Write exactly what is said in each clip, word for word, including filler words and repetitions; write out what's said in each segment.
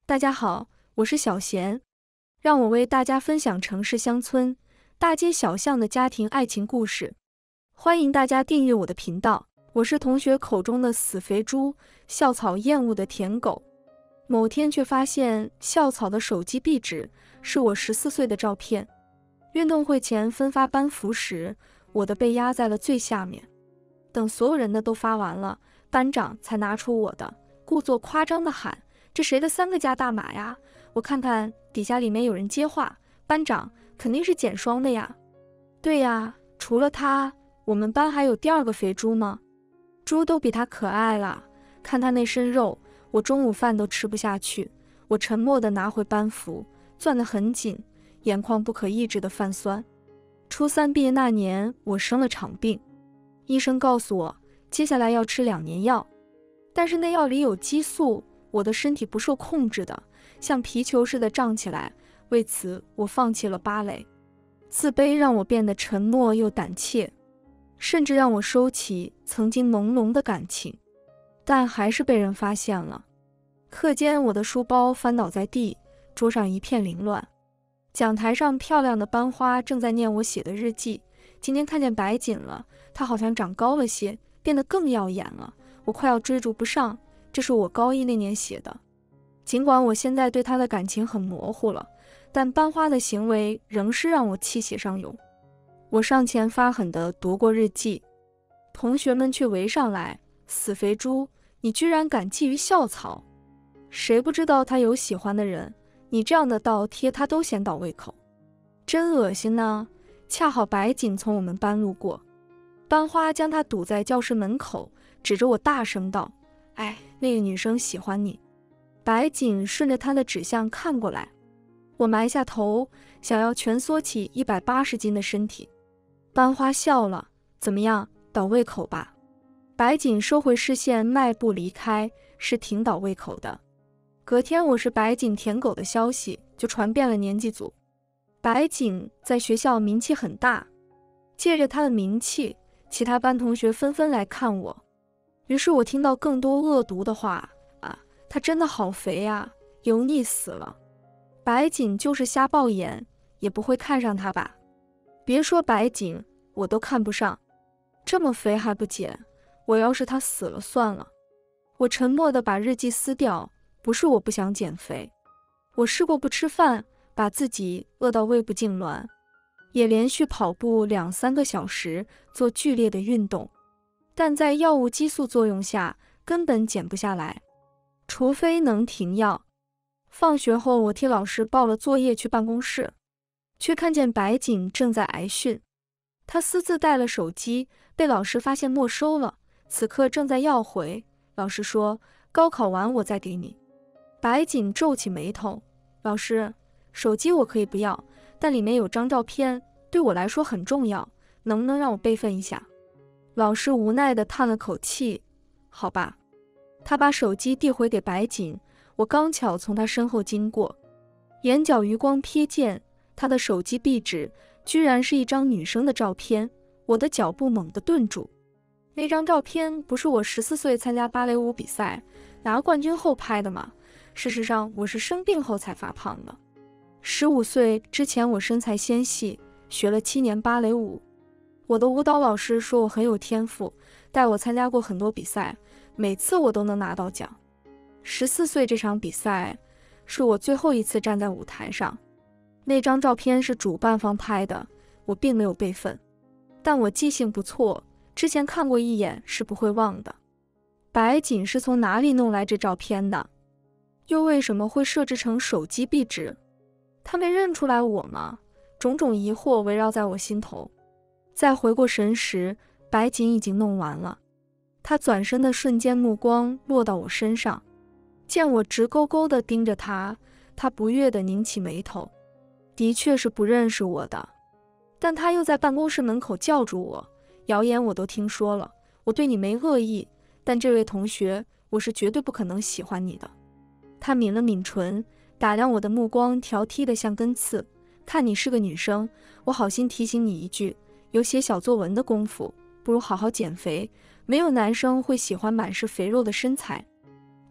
大家好，我是小贤，让我为大家分享城市乡村、大街小巷的家庭爱情故事。欢迎大家订阅我的频道。我是同学口中的死肥猪，校草厌恶的舔狗。某天却发现校草的手机壁纸是我十四岁的照片。运动会前分发班服时，我的被压在了最下面。等所有人的都发完了，班长才拿出我的，故作夸张地喊：“这谁的三个加大码呀？”我看看底下里面有人接话：“班长，肯定是简双的呀。”“对呀，除了他，我们班还有第二个肥猪呢。猪都比他可爱了，看他那身肉，我中午饭都吃不下去。”我沉默地拿回班服，攥得很紧，眼眶不可抑制的泛酸。初三毕业那年，我生了场病，医生告诉我接下来要吃两年药，但是那药里有激素，我的身体不受控制的像皮球似的胀起来，为此我放弃了芭蕾。自卑让我变得沉默又胆怯，甚至让我收起曾经浓浓的感情，但还是被人发现了。课间，我的书包翻倒在地，桌上一片凌乱。讲台上漂亮的班花正在念我写的日记。今天看见白锦了，她好像长高了些，变得更耀眼了，我快要追逐不上。这是我高一那年写的。尽管我现在对她的感情很模糊了，但班花的行为仍是让我气血上涌。我上前发狠地夺过日记，同学们却围上来：“死肥猪，你居然敢觊觎校草！谁不知道他有喜欢的人？你这样的倒贴他都嫌倒胃口，真恶心呢！”恰好白锦从我们班路过，班花将他堵在教室门口，指着我大声道：“哎，那个女生喜欢你。”白锦顺着他的指向看过来，我埋下头，想要蜷缩起一百八十斤的身体。班花笑了：“怎么样，倒胃口吧？”白锦收回视线，迈步离开，是挺倒胃口的。隔天，我是白锦舔狗的消息就传遍了年级组。白锦在学校名气很大，借着她的名气，其他班同学纷纷来看我。于是我听到更多恶毒的话：“啊，她真的好肥呀，油腻死了。白锦就是瞎爆眼，也不会看上她吧？别说白锦，我都看不上，这么肥还不减，我要是她死了算了。”我沉默地把日记撕掉，不是我不想减肥，我试过不吃饭，把自己饿到胃部痉挛，也连续跑步两三个小时，做剧烈的运动，但在药物激素作用下根本减不下来，除非能停药。放学后，我替老师报了作业去办公室，却看见白锦正在挨训。他私自带了手机，被老师发现没收了，此刻正在要回。老师说：“高考完我再给你。”白锦皱起眉头：“老师，手机我可以不要，但里面有张照片，对我来说很重要，能不能让我备份一下？”老师无奈地叹了口气：“好吧。”他把手机递回给白锦，我刚巧从他身后经过，眼角余光瞥见他的手机壁纸居然是一张女生的照片，我的脚步猛地顿住。那张照片不是我十四岁参加芭蕾舞比赛拿冠军后拍的吗？事实上，我是生病后才发胖的。十五岁之前，我身材纤细，学了七年芭蕾舞。我的舞蹈老师说我很有天赋，带我参加过很多比赛，每次我都能拿到奖。十四岁这场比赛是我最后一次站在舞台上。那张照片是主办方拍的，我并没有备份，但我记性不错，之前看过一眼是不会忘的。白锦是从哪里弄来这照片的？又为什么会设置成手机壁纸？他没认出来我吗？种种疑惑围绕在我心头。再回过神时，白锦已经弄完了。他转身的瞬间，目光落到我身上，见我直勾勾地盯着他，他不悦地拧起眉头。的确是不认识我的，但他又在办公室门口叫住我：“谣言我都听说了，我对你没恶意，但这位同学，我是绝对不可能喜欢你的。”他抿了抿唇，打量我的目光挑剔得像根刺。看你是个女生，我好心提醒你一句，有写小作文的功夫，不如好好减肥。没有男生会喜欢满是肥肉的身材。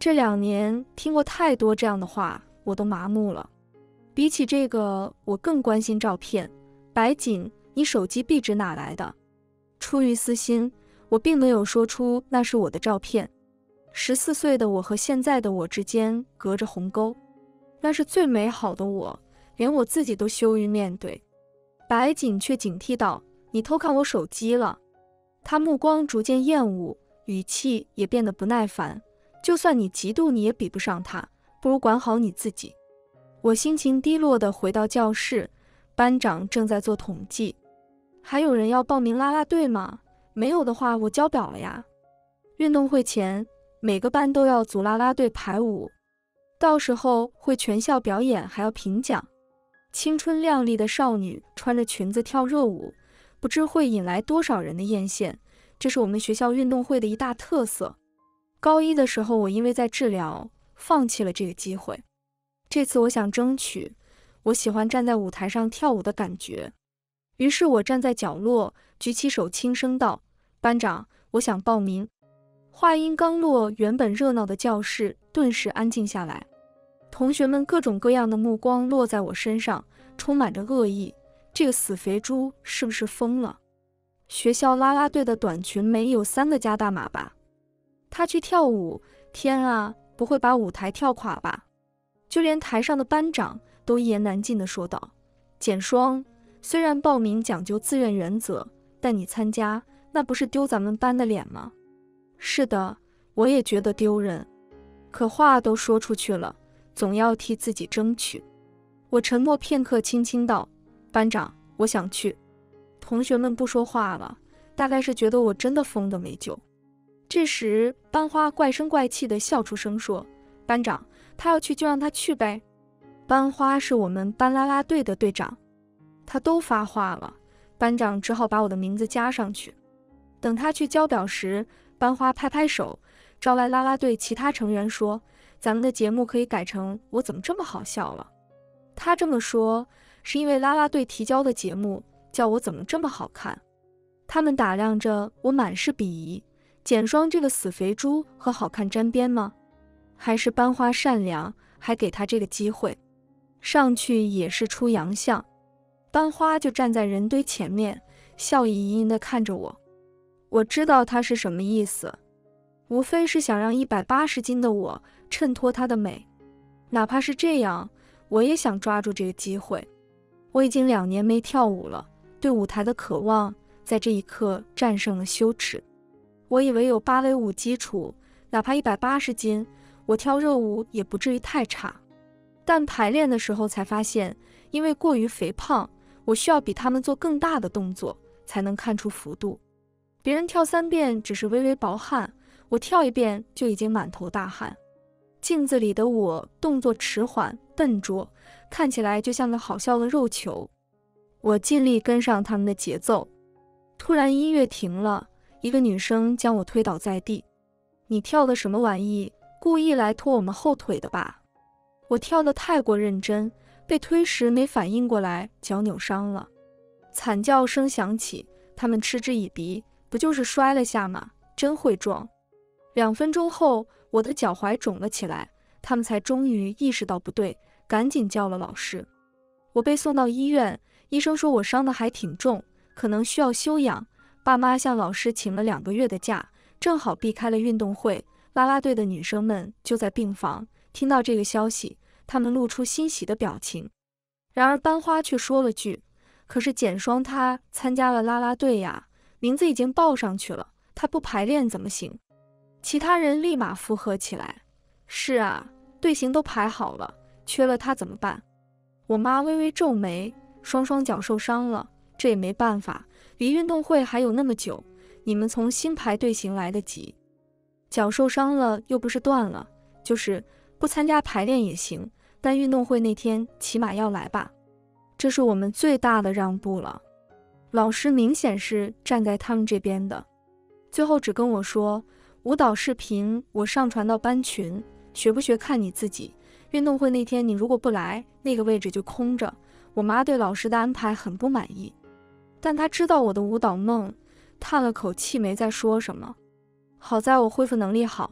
这两年听过太多这样的话，我都麻木了。比起这个，我更关心照片。白锦，你手机壁纸哪来的？出于私心，我并没有说出那是我的照片。十四岁的我和现在的我之间隔着鸿沟，那是最美好的我，连我自己都羞于面对。白锦却警惕道：“你偷看我手机了。”他目光逐渐厌恶，语气也变得不耐烦。就算你嫉妒，你也比不上他，不如管好你自己。我心情低落地回到教室，班长正在做统计。还有人要报名啦啦队吗？没有的话，我交表了呀。运动会前，每个班都要组啦啦队排舞，到时候会全校表演，还要评奖。青春靓丽的少女穿着裙子跳热舞，不知会引来多少人的艳羡，这是我们学校运动会的一大特色。高一的时候，我因为在治疗，放弃了这个机会。这次我想争取，我喜欢站在舞台上跳舞的感觉。于是我站在角落，举起手轻声道：“班长，我想报名。”话音刚落，原本热闹的教室顿时安静下来。同学们各种各样的目光落在我身上，充满着恶意。这个死肥猪是不是疯了？学校啦啦队的短裙没有三个加大码吧？他去跳舞，天啊，不会把舞台跳垮吧？就连台上的班长都一言难尽地说道：“简双，虽然报名讲究自愿原则，但你参加，那不是丢咱们班的脸吗？”是的，我也觉得丢人。可话都说出去了，总要替自己争取。我沉默片刻，轻轻道：“班长，我想去。”同学们不说话了，大概是觉得我真的疯得没救。这时，班花怪声怪气地笑出声说：“班长，他要去就让他去呗。”班花是我们班啦啦队的队长，他都发话了，班长只好把我的名字加上去。等他去交表时，班花拍拍手，招来啦啦队其他成员说：“咱们的节目可以改成我怎么这么好笑了。”他这么说，是因为啦啦队提交的节目叫我怎么这么好看。他们打量着我，满是鄙夷。简双这个死肥猪和好看沾边吗？还是班花善良，还给他这个机会？上去也是出洋相。班花就站在人堆前面，笑意盈盈地看着我。我知道他是什么意思，无非是想让一百八十斤的我衬托她的美。哪怕是这样，我也想抓住这个机会。我已经两年没跳舞了，对舞台的渴望在这一刻战胜了羞耻。我以为有芭蕾舞基础，哪怕一百八十斤，我跳热舞也不至于太差。但排练的时候才发现，因为过于肥胖，我需要比他们做更大的动作，才能看出幅度。别人跳三遍只是微微薄汗，我跳一遍就已经满头大汗。镜子里的我动作迟缓笨拙，看起来就像个好笑的肉球。我尽力跟上他们的节奏，突然音乐停了，一个女生将我推倒在地。你跳的什么玩意？故意来拖我们后腿的吧？我跳得太过认真，被推时没反应过来，脚扭伤了。惨叫声响起，他们嗤之以鼻，不就是摔了下吗？真会装。两分钟后，我的脚踝肿了起来，他们才终于意识到不对，赶紧叫了老师。我被送到医院，医生说我伤得还挺重，可能需要休养。爸妈向老师请了两个月的假，正好避开了运动会。啦啦队的女生们就在病房，听到这个消息，她们露出欣喜的表情。然而班花却说了句：“可是简双她参加了啦啦队呀，名字已经报上去了，她不排练怎么行？”其他人立马附和起来：“是啊，队形都排好了，缺了她怎么办？”我妈微微皱眉，双双脚受伤了，这也没办法，离运动会还有那么久，你们从新排队形来得及。脚受伤了又不是断了，就是不参加排练也行，但运动会那天起码要来吧。这是我们最大的让步了。老师明显是站在他们这边的，最后只跟我说，舞蹈视频我上传到班群，学不学看你自己。运动会那天你如果不来，那个位置就空着。我妈对老师的安排很不满意，但她知道我的舞蹈梦，叹了口气没再说什么。好在我恢复能力好，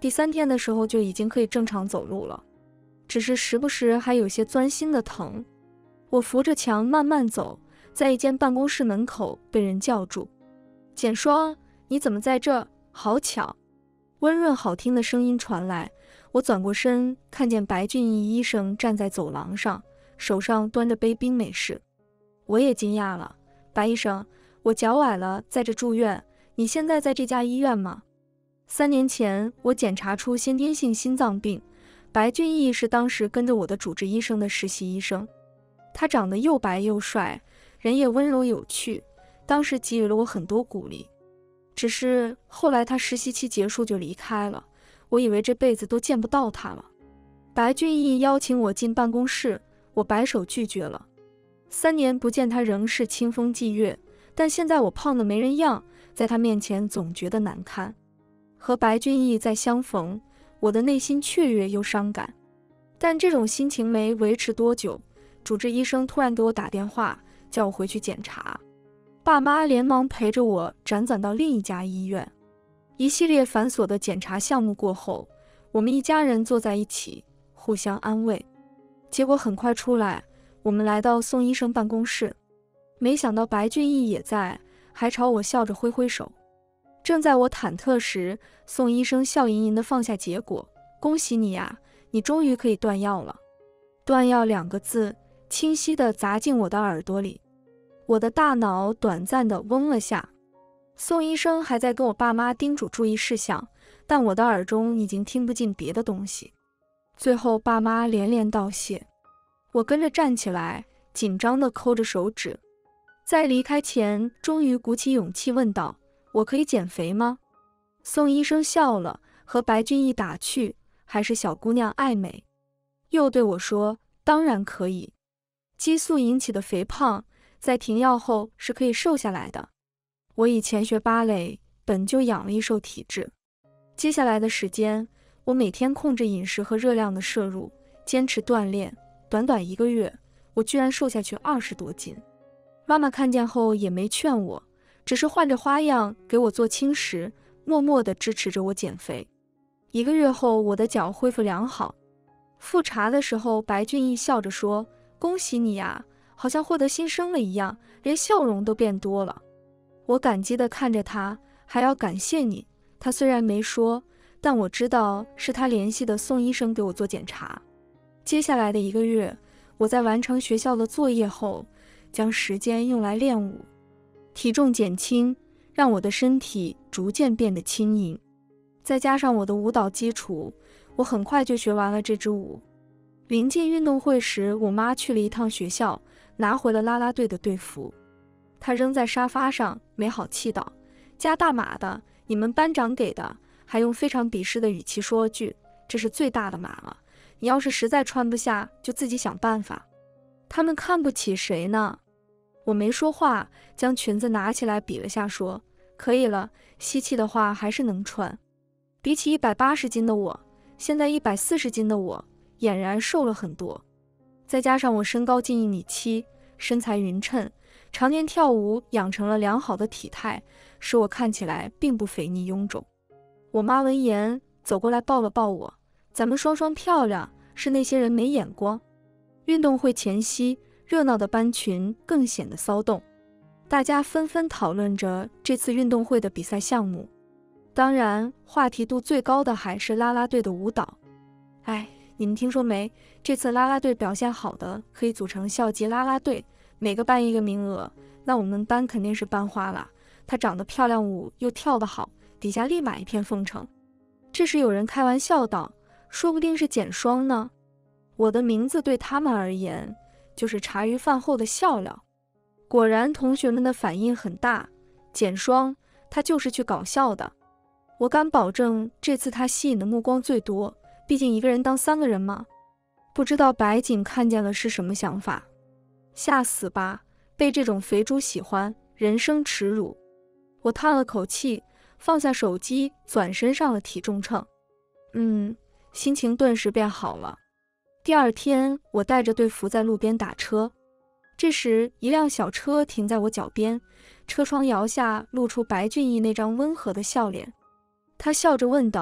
第三天的时候就已经可以正常走路了，只是时不时还有些钻心的疼。我扶着墙慢慢走，在一间办公室门口被人叫住：“简双，你怎么在这？好巧！”温润好听的声音传来，我转过身，看见白俊逸医生站在走廊上，手上端着杯冰美式。我也惊讶了：“白医生，我脚崴了，在这住院，你现在在这家医院吗？”三年前我检查出先天性心脏病，白俊逸是当时跟着我的主治医生的实习医生。他长得又白又帅，人也温柔有趣，当时给予了我很多鼓励。只是后来他实习期结束就离开了，我以为这辈子都见不到他了。白俊逸邀请我进办公室，我摆手拒绝了。三年不见，他仍是清风霁月，但现在我胖得没人样，在他面前总觉得难堪。和白俊逸再相逢，我的内心雀跃又伤感，但这种心情没维持多久，主治医生突然给我打电话，叫我回去检查。爸妈连忙陪着我辗转到另一家医院。一系列繁琐的检查项目过后，我们一家人坐在一起，互相安慰。结果很快出来，我们来到宋医生办公室，没想到白俊逸也在，还朝我笑着挥挥手。正在我忐忑时，宋医生笑盈盈地放下结果：“恭喜你呀，你终于可以断药了。”断药两个字清晰地砸进我的耳朵里，我的大脑短暂地嗡了下。宋医生还在跟我爸妈叮嘱注意事项，但我的耳中已经听不进别的东西。最后爸妈连连道谢，我跟着站起来，紧张地抠着手指。在离开前，终于鼓起勇气问道：“我可以减肥吗？”宋医生笑了，和白俊逸打趣：“还是小姑娘爱美。”又对我说：“当然可以，激素引起的肥胖，在停药后是可以瘦下来的。我以前学芭蕾，本就养了一瘦体质。接下来的时间，我每天控制饮食和热量的摄入，坚持锻炼。短短一个月，我居然瘦下去二十多斤。妈妈看见后也没劝我，只是换着花样给我做轻食，默默地支持着我减肥。一个月后，我的脚恢复良好。复查的时候，白俊逸笑着说：“恭喜你呀，好像获得新生了一样，连笑容都变多了。”我感激地看着他，还要感谢你。他虽然没说，但我知道是他联系的宋医生给我做检查。接下来的一个月，我在完成学校的作业后，将时间用来练舞。体重减轻，让我的身体逐渐变得轻盈。再加上我的舞蹈基础，我很快就学完了这支舞。临近运动会时，我妈去了一趟学校，拿回了啦啦队的队服。她扔在沙发上，没好气道：“加大码的，你们班长给的。”还用非常鄙视的语气说句：“这是最大的码了，你要是实在穿不下，就自己想办法。”他们看不起谁呢？我没说话，将裙子拿起来比了下，说：“可以了，吸气的话还是能穿。”比起一百八十斤的我，现在一百四十斤的我俨然瘦了很多。再加上我身高近一米七，身材匀称，常年跳舞养成了良好的体态，使我看起来并不肥腻臃肿。我妈闻言走过来抱了抱我：“咱们双双漂亮，是那些人没眼光。”运动会前夕，热闹的班群更显得骚动，大家纷纷讨论着这次运动会的比赛项目。当然，话题度最高的还是啦啦队的舞蹈。哎，你们听说没？这次啦啦队表现好的可以组成校级啦啦队，每个班一个名额。那我们班肯定是班花了，她长得漂亮，舞又跳得好，底下立马一片奉承。这时有人开玩笑道：“说不定是简双呢。”我的名字对他们而言就是茶余饭后的笑料。果然，同学们的反应很大。简双，他就是去搞笑的。我敢保证，这次他吸引的目光最多，毕竟一个人当三个人嘛。不知道白锦看见了是什么想法？吓死吧，被这种肥猪喜欢，人生耻辱。我叹了口气，放下手机，转身上了体重秤。嗯，心情顿时变好了。第二天，我带着队服在路边打车。这时，一辆小车停在我脚边，车窗摇下，露出白俊逸那张温和的笑脸。他笑着问道：“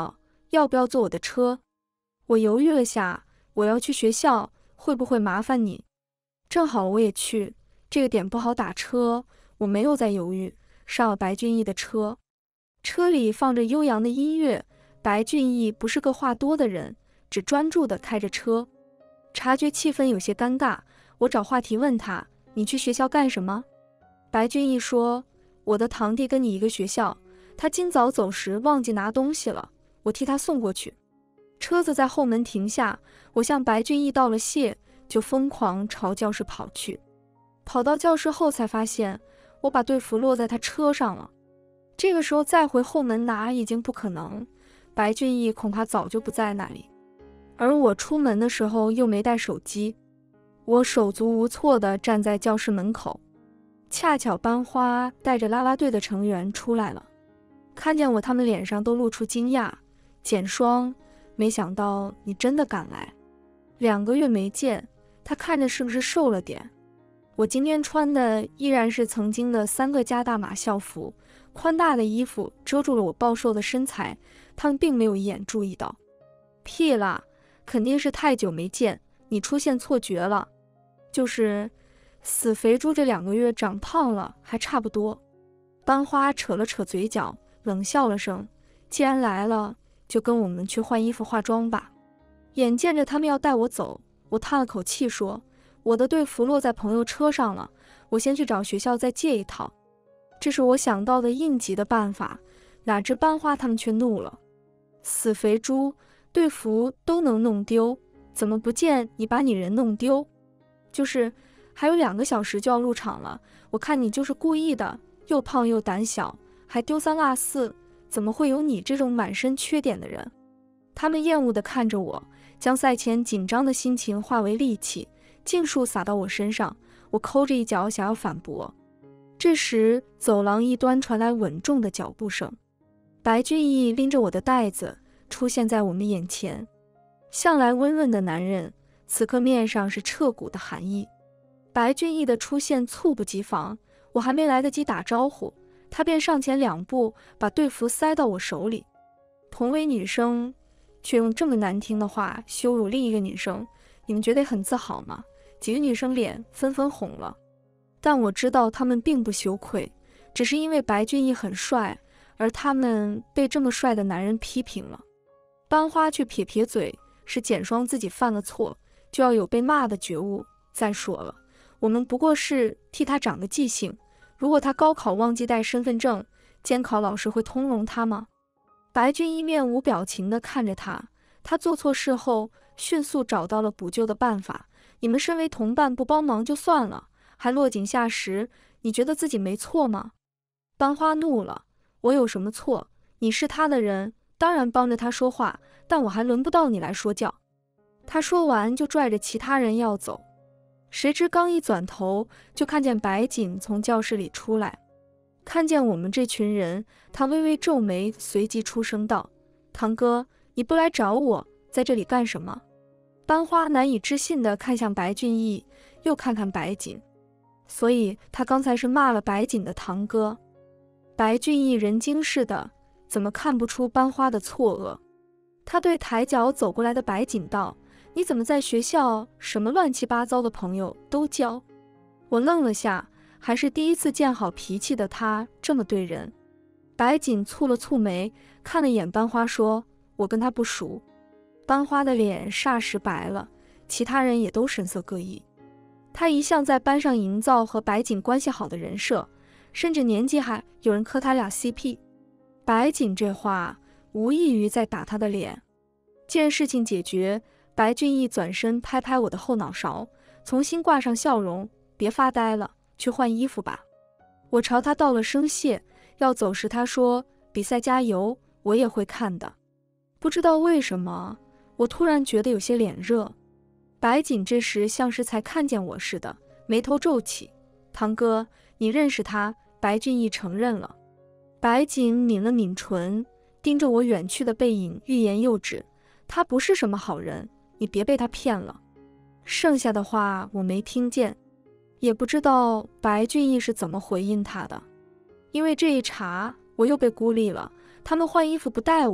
要不要坐我的车？我犹豫了下，我要去学校，会不会麻烦你？正好我也去，这个点不好打车。我没有再犹豫，上了白俊逸的车。车里放着悠扬的音乐，白俊逸不是个话多的人，只专注地开着车。察觉气氛有些尴尬，我找话题问他，你去学校干什么？白俊逸说，我的堂弟跟你一个学校，他今早走时忘记拿东西了，我替他送过去。车子在后门停下，我向白俊逸道了谢，就疯狂朝教室跑去。跑到教室后才发现，我把队服落在他车上了。这个时候再回后门拿已经不可能，白俊逸恐怕早就不在那里。而我出门的时候又没带手机，我手足无措地站在教室门口。恰巧班花带着啦啦队的成员出来了，看见我，他们脸上都露出惊讶。简双，没想到你真的赶来，两个月没见，他看着是不是瘦了点？我今天穿的依然是曾经的三个加大码校服，宽大的衣服遮住了我暴瘦的身材，他们并没有一眼注意到。屁啦，肯定是太久没见，你出现错觉了。就是死肥猪这两个月长胖了，还差不多。班花扯了扯嘴角，冷笑了声，既然来了，就跟我们去换衣服化妆吧。眼见着他们要带我走，我叹了口气说，我的队服落在朋友车上了，我先去找学校再借一套。这是我想到的应急的办法，哪知班花他们却怒了。死肥猪，队服都能弄丢，怎么不见你把你人弄丢？就是还有两个小时就要入场了，我看你就是故意的，又胖又胆小，还丢三落四，怎么会有你这种满身缺点的人？他们厌恶地看着我，将赛前紧张的心情化为戾气，尽数撒到我身上。我抠着一脚想要反驳，这时走廊一端传来稳重的脚步声，白俊逸拎着我的袋子出现在我们眼前。向来温润的男人，此刻面上是彻骨的寒意。白俊逸的出现猝不及防，我还没来得及打招呼，他便上前两步把队服塞到我手里。同为女生，却用这么难听的话羞辱另一个女生，你们觉得很自豪吗？几个女生脸纷纷红了，但我知道她们并不羞愧，只是因为白俊逸很帅，而他们被这么帅的男人批评了。班花却撇撇嘴，是简双自己犯了错，就要有被骂的觉悟。再说了，我们不过是替他长个记性，如果他高考忘记带身份证，监考老师会通融他吗？白俊逸面无表情地看着他，他做错事后迅速找到了补救的办法。你们身为同伴不帮忙就算了，还落井下石，你觉得自己没错吗？班花怒了，我有什么错？你是他的人，当然帮着他说话，但我还轮不到你来说教。他说完就拽着其他人要走，谁知刚一转头，就看见白锦从教室里出来。看见我们这群人，他微微皱眉，随即出声道，堂哥，你不来找我，在这里干什么？班花难以置信地看向白俊逸，又看看白锦，所以他刚才是骂了白锦的堂哥。白俊逸人精似的，怎么看不出班花的错愕？他对抬脚走过来的白锦道，你怎么在学校什么乱七八糟的朋友都交？我愣了下，还是第一次见好脾气的他这么对人。白锦蹙了蹙眉，看了眼班花说，我跟他不熟。班花的脸霎时白了，其他人也都神色各异。他一向在班上营造和白锦关系好的人设，甚至年纪还有人磕他俩 C P。 白锦这话无异于在打他的脸。见事情解决，白俊逸转身拍拍我的后脑勺，重新挂上笑容，别发呆了，去换衣服吧。我朝他道了声谢，要走时他说，比赛加油，我也会看的。不知道为什么，我突然觉得有些脸热。白锦这时像是才看见我似的，眉头皱起，堂哥，你认识他？白俊逸承认了。白锦抿了抿唇，盯着我远去的背影，欲言又止，他不是什么好人，你别被他骗了。剩下的话我没听见，也不知道白俊逸是怎么回应他的。因为这一茬我又被孤立了，他们换衣服不带我，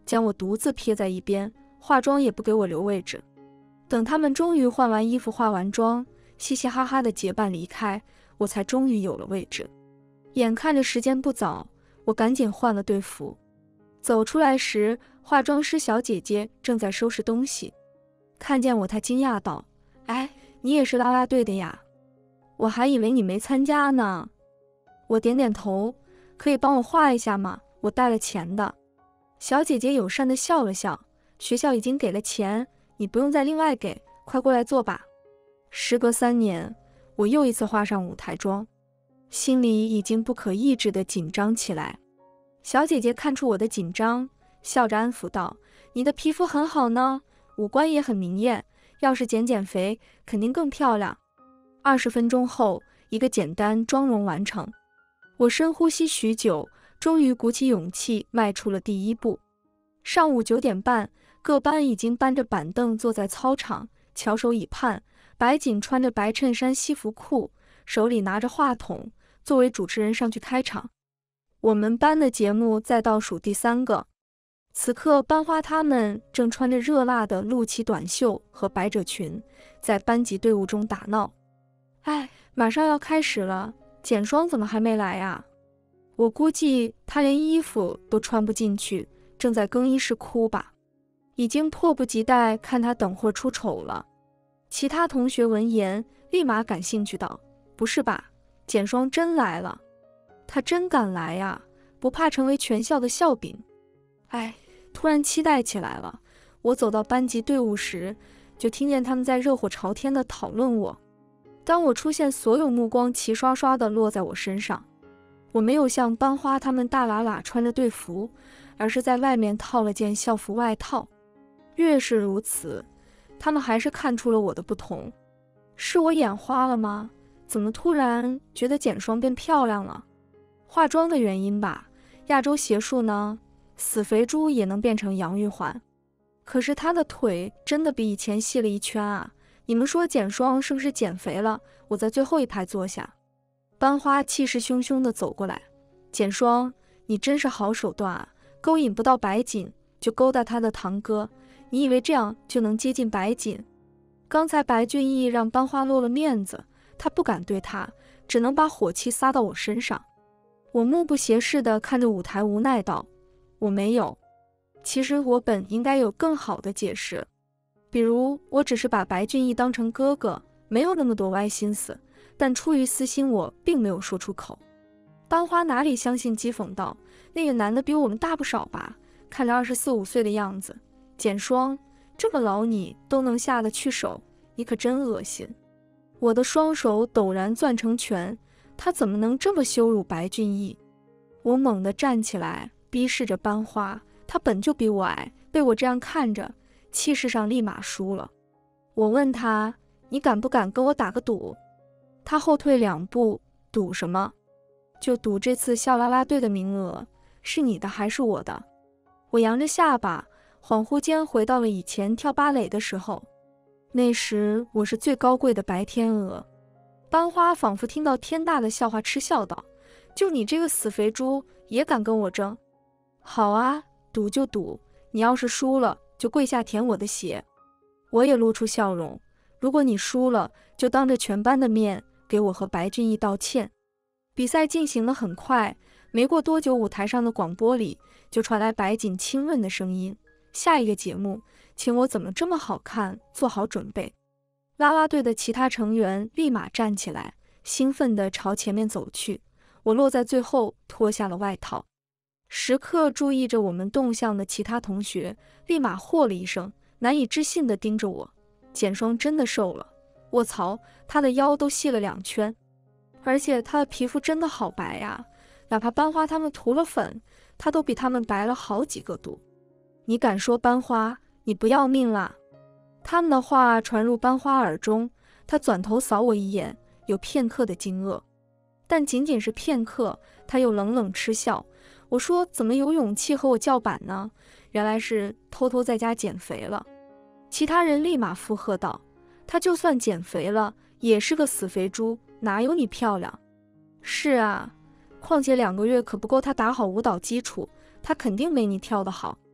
将我独自撇在一边，化妆也不给我留位置。等他们终于换完衣服、化完妆，嘻嘻哈哈的结伴离开，我才终于有了位置。眼看着时间不早，我赶紧换了队服。走出来时，化妆师小姐姐正在收拾东西，看见我，她惊讶道：“哎，你也是啦啦队的呀？我还以为你没参加呢。”我点点头：“可以帮我画一下吗？我带了钱的。”小姐姐友善地笑了笑：“学校已经给了钱，你不用再另外给，快过来做吧。”时隔三年，我又一次画上舞台妆，心里已经不可抑制地紧张起来。小姐姐看出我的紧张，笑着安抚道：“你的皮肤很好呢，五官也很明艳，要是减减肥，肯定更漂亮。”二十分钟后，一个简单妆容完成。我深呼吸许久，终于鼓起勇气迈出了第一步。上午九点半，各班已经搬着板凳坐在操场，翘首以盼。白锦穿着白衬衫、西服裤，手里拿着话筒，作为主持人上去开场。我们班的节目在倒数第三个。此刻，班花她们正穿着热辣的露脐短袖和百褶裙，在班级队伍中打闹。哎，马上要开始了，简霜怎么还没来呀？我估计她连衣服都穿不进去，正在更衣室哭吧。已经迫不及待看她等会儿出丑了。其他同学闻言，立马感兴趣道：“不是吧，简霜真来了？她真敢来呀，不怕成为全校的笑柄？”哎，突然期待起来了。我走到班级队伍时，就听见他们在热火朝天地讨论我。当我出现，所有目光齐刷刷地落在我身上。我没有像班花他们大喇喇穿着队服，而是在外面套了件校服外套。越是如此，他们还是看出了我的不同。是我眼花了吗？怎么突然觉得简霜变漂亮了？化妆的原因吧。亚洲邪术呢？死肥猪也能变成杨玉环。可是她的腿真的比以前细了一圈啊！你们说简霜是不是减肥了？我在最后一排坐下。班花气势汹汹地走过来：“简霜，你真是好手段啊！勾引不到白锦，就勾搭他的堂哥。你以为这样就能接近白锦？刚才白俊逸让班花落了面子，他不敢对他，只能把火气撒到我身上。”我目不斜视地看着舞台，无奈道：“我没有。其实我本应该有更好的解释，比如我只是把白俊逸当成哥哥，没有那么多歪心思，但出于私心，我并没有说出口。”班花哪里相信，讥讽道：“那个男的比我们大不少吧？看着二十四五岁的样子。简霜，这么老你都能下得去手，你可真恶心。”我的双手陡然攥成拳，他怎么能这么羞辱白俊逸？我猛地站起来，逼视着班花，他本就比我矮，被我这样看着，气势上立马输了。我问他：“你敢不敢跟我打个赌？”他后退两步：“赌什么？就赌这次校啦啦队的名额，是你的还是我的？”我扬着下巴，恍惚间回到了以前跳芭蕾的时候。那时我是最高贵的白天鹅。班花仿佛听到天大的笑话，嗤笑道：“就你这个死肥猪，也敢跟我争？好啊，赌就赌，你要是输了，就跪下舔我的鞋。”我也露出笑容：“如果你输了，就当着全班的面给我和白俊逸道歉。”比赛进行得很快，没过多久，舞台上的广播里就传来白锦亲问的声音：“下一个节目，请我怎么这么好看，做好准备。”啦啦队的其他成员立马站起来，兴奋地朝前面走去。我落在最后，脱下了外套。时刻注意着我们动向的其他同学立马嚯了一声，难以置信地盯着我。简霜真的瘦了，卧槽，她的腰都细了两圈，而且她的皮肤真的好白呀，哪怕班花他们涂了粉，她都比他们白了好几个度。你敢说班花，你不要命啦？他们的话传入班花耳中，他转头扫我一眼，有片刻的惊愕，但仅仅是片刻，他又冷冷嗤笑。我说：“怎么有勇气和我叫板呢？原来是偷偷在家减肥了。”其他人立马附和道：“他就算减肥了，也是个死肥猪，哪有你漂亮？”是啊，况且两个月可不够他打好舞蹈基础，他肯定没你跳得好。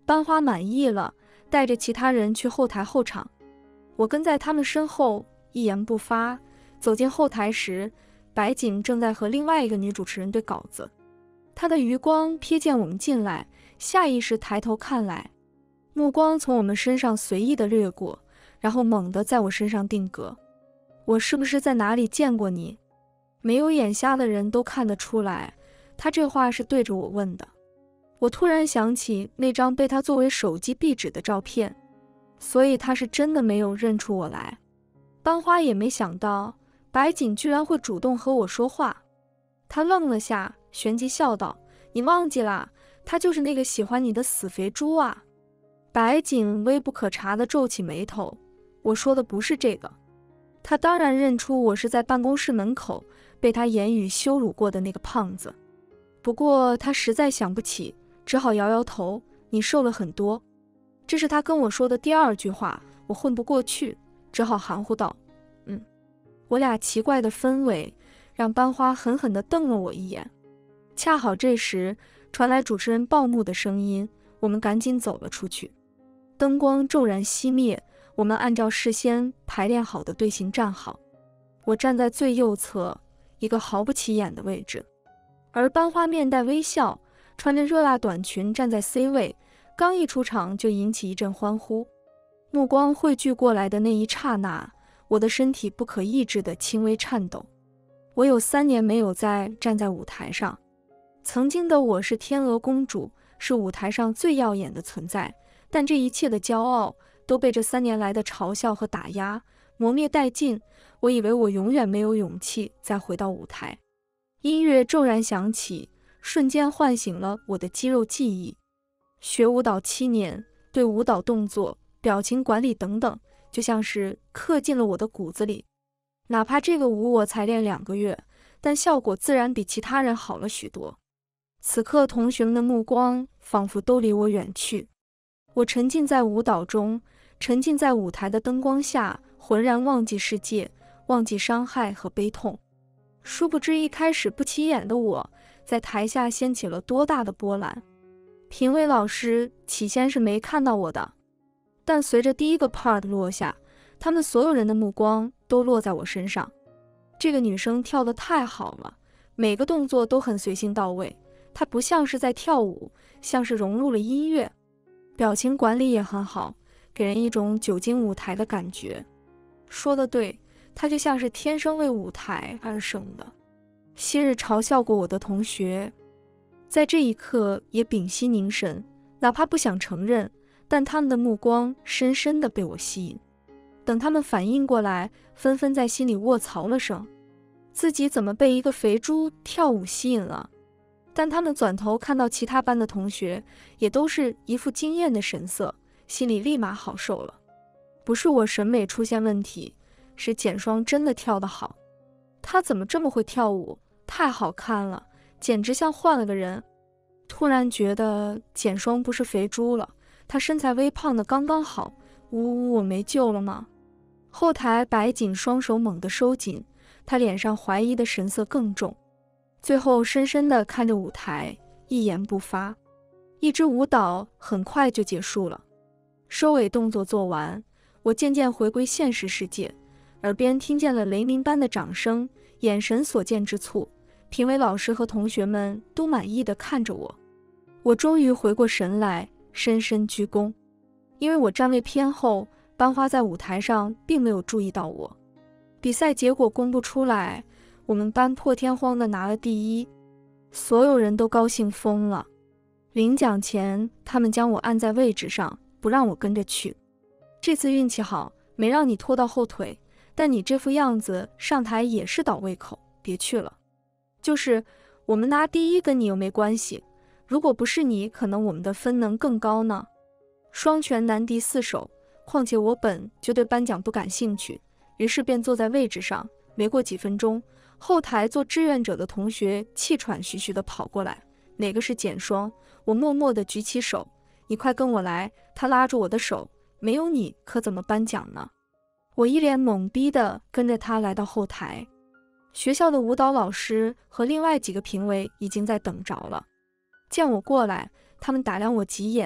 班花满意了，带着其他人去后台候场。我跟在他们身后，一言不发。走进后台时，白锦正在和另外一个女主持人对稿子。她的余光瞥见我们进来，下意识抬头看来，目光从我们身上随意地掠过，然后猛地在我身上定格。我是不是在哪里见过你？没有眼瞎的人都看得出来，他这话是对着我问的。我突然想起那张被他作为手机壁纸的照片，所以他是真的没有认出我来。班花也没想到白锦居然会主动和我说话，他愣了下，旋即笑道：“你忘记啦，他就是那个喜欢你的死肥猪啊。”白锦微不可察地皱起眉头，我说的不是这个。他当然认出我是在办公室门口被他言语羞辱过的那个胖子，不过他实在想不起，只好摇摇头：“你瘦了很多。”这是他跟我说的第二句话，我混不过去，只好含糊道：“嗯。”我俩奇怪的氛围让班花狠狠地瞪了我一眼。恰好这时传来主持人报幕的声音，我们赶紧走了出去。灯光骤然熄灭，我们按照事先排练好的队形站好。我站在最右侧，一个毫不起眼的位置，而班花面带微笑，穿着热辣短裙站在 C 位，刚一出场就引起一阵欢呼。目光汇聚过来的那一刹那，我的身体不可抑制地轻微颤抖。我有三年没有再站在舞台上，曾经的我是天鹅公主，是舞台上最耀眼的存在，但这一切的骄傲都被这三年来的嘲笑和打压磨灭殆尽。我以为我永远没有勇气再回到舞台。音乐骤然响起，瞬间唤醒了我的肌肉记忆。学舞蹈七年，对舞蹈动作、表情管理等等，就像是刻进了我的骨子里。哪怕这个舞我才练两个月，但效果自然比其他人好了许多。此刻同学们的目光仿佛都离我远去，我沉浸在舞蹈中，沉浸在舞台的灯光下，浑然忘记世界，忘记伤害和悲痛。殊不知一开始不起眼的我，在台下掀起了多大的波澜。评委老师起先是没看到我的，但随着第一个 part 落下，他们所有人的目光都落在我身上。这个女生跳得太好了，每个动作都很随性到位，她不像是在跳舞，像是融入了音乐。表情管理也很好，给人一种久经舞台的感觉。说得对，她就像是天生为舞台而生的。昔日嘲笑过我的同学，在这一刻也屏息凝神，哪怕不想承认，但他们的目光深深地被我吸引。等他们反应过来，纷纷在心里卧槽了声，自己怎么被一个肥猪跳舞吸引了。但他们转头看到其他班的同学，也都是一副惊艳的神色，心里立马好受了。不是我审美出现问题，是简双真的跳得好。她怎么这么会跳舞？太好看了，简直像换了个人。突然觉得简双不是肥猪了，她身材微胖的刚刚好。呜呜，我没救了吗？后台白锦双手猛地收紧，她脸上怀疑的神色更重，最后深深地看着舞台，一言不发。一支舞蹈很快就结束了，收尾动作做完，我渐渐回归现实世界，耳边听见了雷鸣般的掌声，眼神所见之处，评委老师和同学们都满意地看着我。我终于回过神来，深深鞠躬。因为我站位偏后，班花在舞台上并没有注意到我。比赛结果公布出来，我们班破天荒地拿了第一，所有人都高兴疯了。领奖前，他们将我按在位置上，不让我跟着去。这次运气好，没让你拖到后腿，但你这副样子上台也是倒胃口，别去了。就是我们拿第一跟你又没关系，如果不是你，可能我们的分能更高呢。双拳难敌四手，况且我本就对颁奖不感兴趣，于是便坐在位置上。没过几分钟，后台做志愿者的同学气喘吁吁地跑过来，哪个是简双？我默默地举起手，你快跟我来。他拉住我的手，没有你可怎么颁奖呢？我一脸懵逼地跟着他来到后台。学校的舞蹈老师和另外几个评委已经在等着了，见我过来，他们打量我几眼，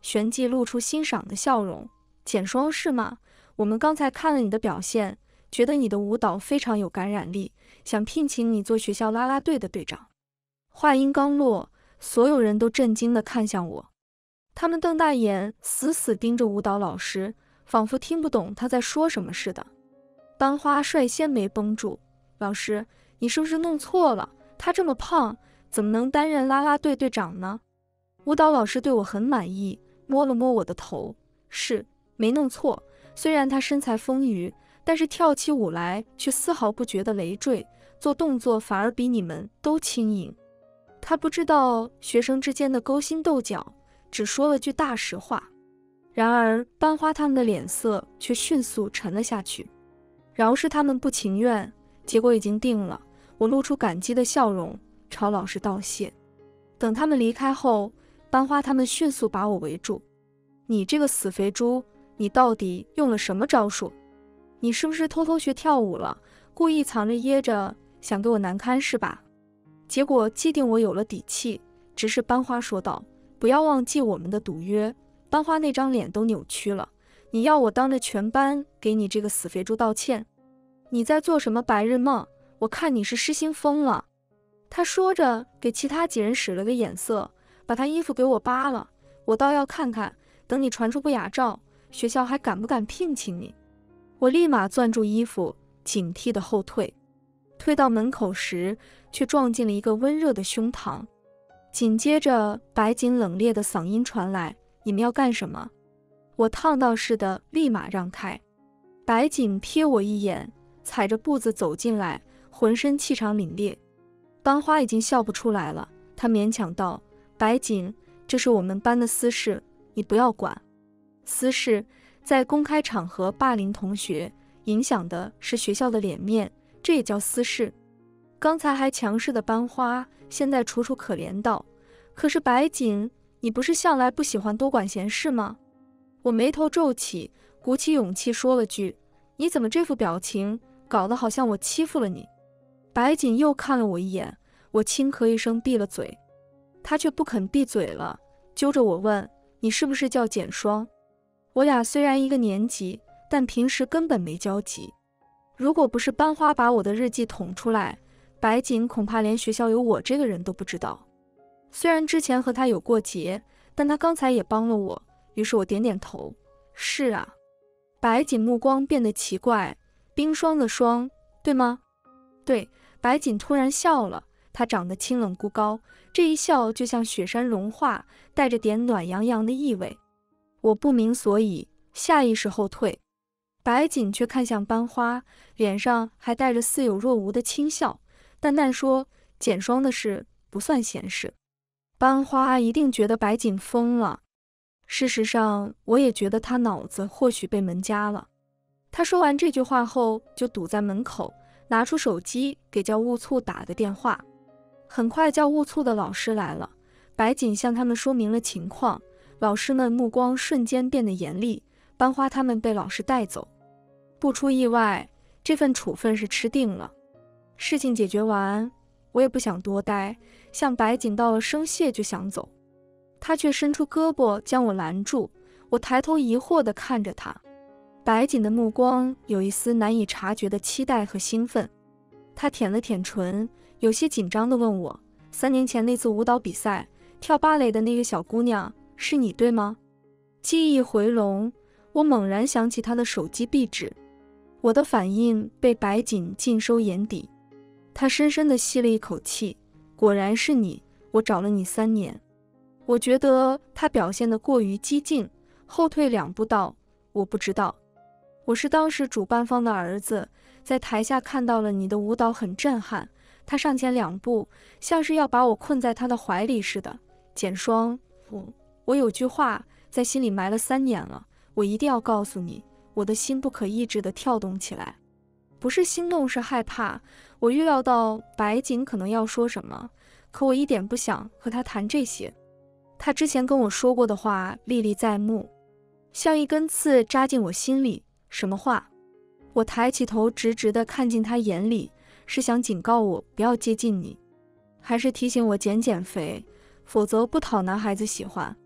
旋即露出欣赏的笑容。简双是吗？我们刚才看了你的表现，觉得你的舞蹈非常有感染力，想聘请你做学校啦啦队的队长。话音刚落，所有人都震惊地看向我，他们瞪大眼，死死盯着舞蹈老师，仿佛听不懂他在说什么似的。班花率先没绷住，老师，你是不是弄错了？他这么胖，怎么能担任啦啦队队长呢？舞蹈老师对我很满意，摸了摸我的头，是，没弄错。虽然他身材丰腴，但是跳起舞来却丝毫不觉得累赘，做动作反而比你们都轻盈。他不知道学生之间的勾心斗角，只说了句大实话。然而班花他们的脸色却迅速沉了下去，饶是他们不情愿，结果已经定了。我露出感激的笑容，朝老师道谢。等他们离开后，班花他们迅速把我围住。你这个死肥猪，你到底用了什么招数？你是不是偷偷学跳舞了，故意藏着掖着，想给我难堪是吧？结果既定我有了底气，只是班花说道，不要忘记我们的赌约。班花那张脸都扭曲了，你要我当着全班给你这个死肥猪道歉？你在做什么白日梦？我看你是失心疯了。他说着给其他几人使了个眼色，把他衣服给我扒了，我倒要看看，等你传出不雅照，学校还敢不敢聘请你？我立马攥住衣服，警惕地后退，退到门口时却撞进了一个温热的胸膛。紧接着白锦冷冽的嗓音传来，你们要干什么？我烫到似的立马让开。白锦瞥我一眼，踩着步子走进来，浑身气场凛冽。班花已经笑不出来了，她勉强道，白锦，这是我们班的私事，你不要管。私事？在公开场合霸凌同学，影响的是学校的脸面，这也叫私事？刚才还强势的班花，现在楚楚可怜道，可是白锦，你不是向来不喜欢多管闲事吗？我眉头皱起，鼓起勇气说了句，你怎么这副表情，搞得好像我欺负了你？白锦又看了我一眼，我轻咳一声闭了嘴，他却不肯闭嘴了，揪着我问，你是不是叫简双？我俩虽然一个年级，但平时根本没交集。如果不是班花把我的日记捅出来，白锦恐怕连学校有我这个人都不知道。虽然之前和他有过节，但他刚才也帮了我，于是我点点头，是啊。白锦目光变得奇怪，冰霜的霜，对吗？对。白锦突然笑了，她长得清冷孤高，这一笑就像雪山融化，带着点暖洋洋的意味。我不明所以，下意识后退。白锦却看向班花，脸上还带着似有若无的轻笑，淡淡说，简双的事不算闲事。班花一定觉得白锦疯了，事实上我也觉得他脑子或许被门夹了。他说完这句话后就堵在门口，拿出手机给教务处打的电话。很快教务处的老师来了，白锦向他们说明了情况，老师们目光瞬间变得严厉，班花他们被老师带走。不出意外，这份处分是吃定了。事情解决完，我也不想多待，向白锦道了声谢就想走，他却伸出胳膊将我拦住。我抬头疑惑地看着他，白锦的目光有一丝难以察觉的期待和兴奋。他舔了舔唇，有些紧张地问我，三年前那次舞蹈比赛，跳芭蕾的那个小姑娘是你对吗？记忆回笼，我猛然想起他的手机壁纸，我的反应被白锦尽收眼底。他深深地吸了一口气，果然是你，我找了你三年。我觉得他表现得过于激进，后退两步道，我不知道。我是当时主办方的儿子，在台下看到了你的舞蹈很震撼。他上前两步，像是要把我困在他的怀里似的。简双，我我有句话在心里埋了三年了，我一定要告诉你。我的心不可抑制地跳动起来，不是心动，是害怕。我预料到白锦可能要说什么，可我一点不想和他谈这些。他之前跟我说过的话历历在目，像一根刺扎进我心里。什么话？我抬起头直直地看进他眼里，是想警告我不要接近你，还是提醒我减减肥，否则不讨男孩子喜欢？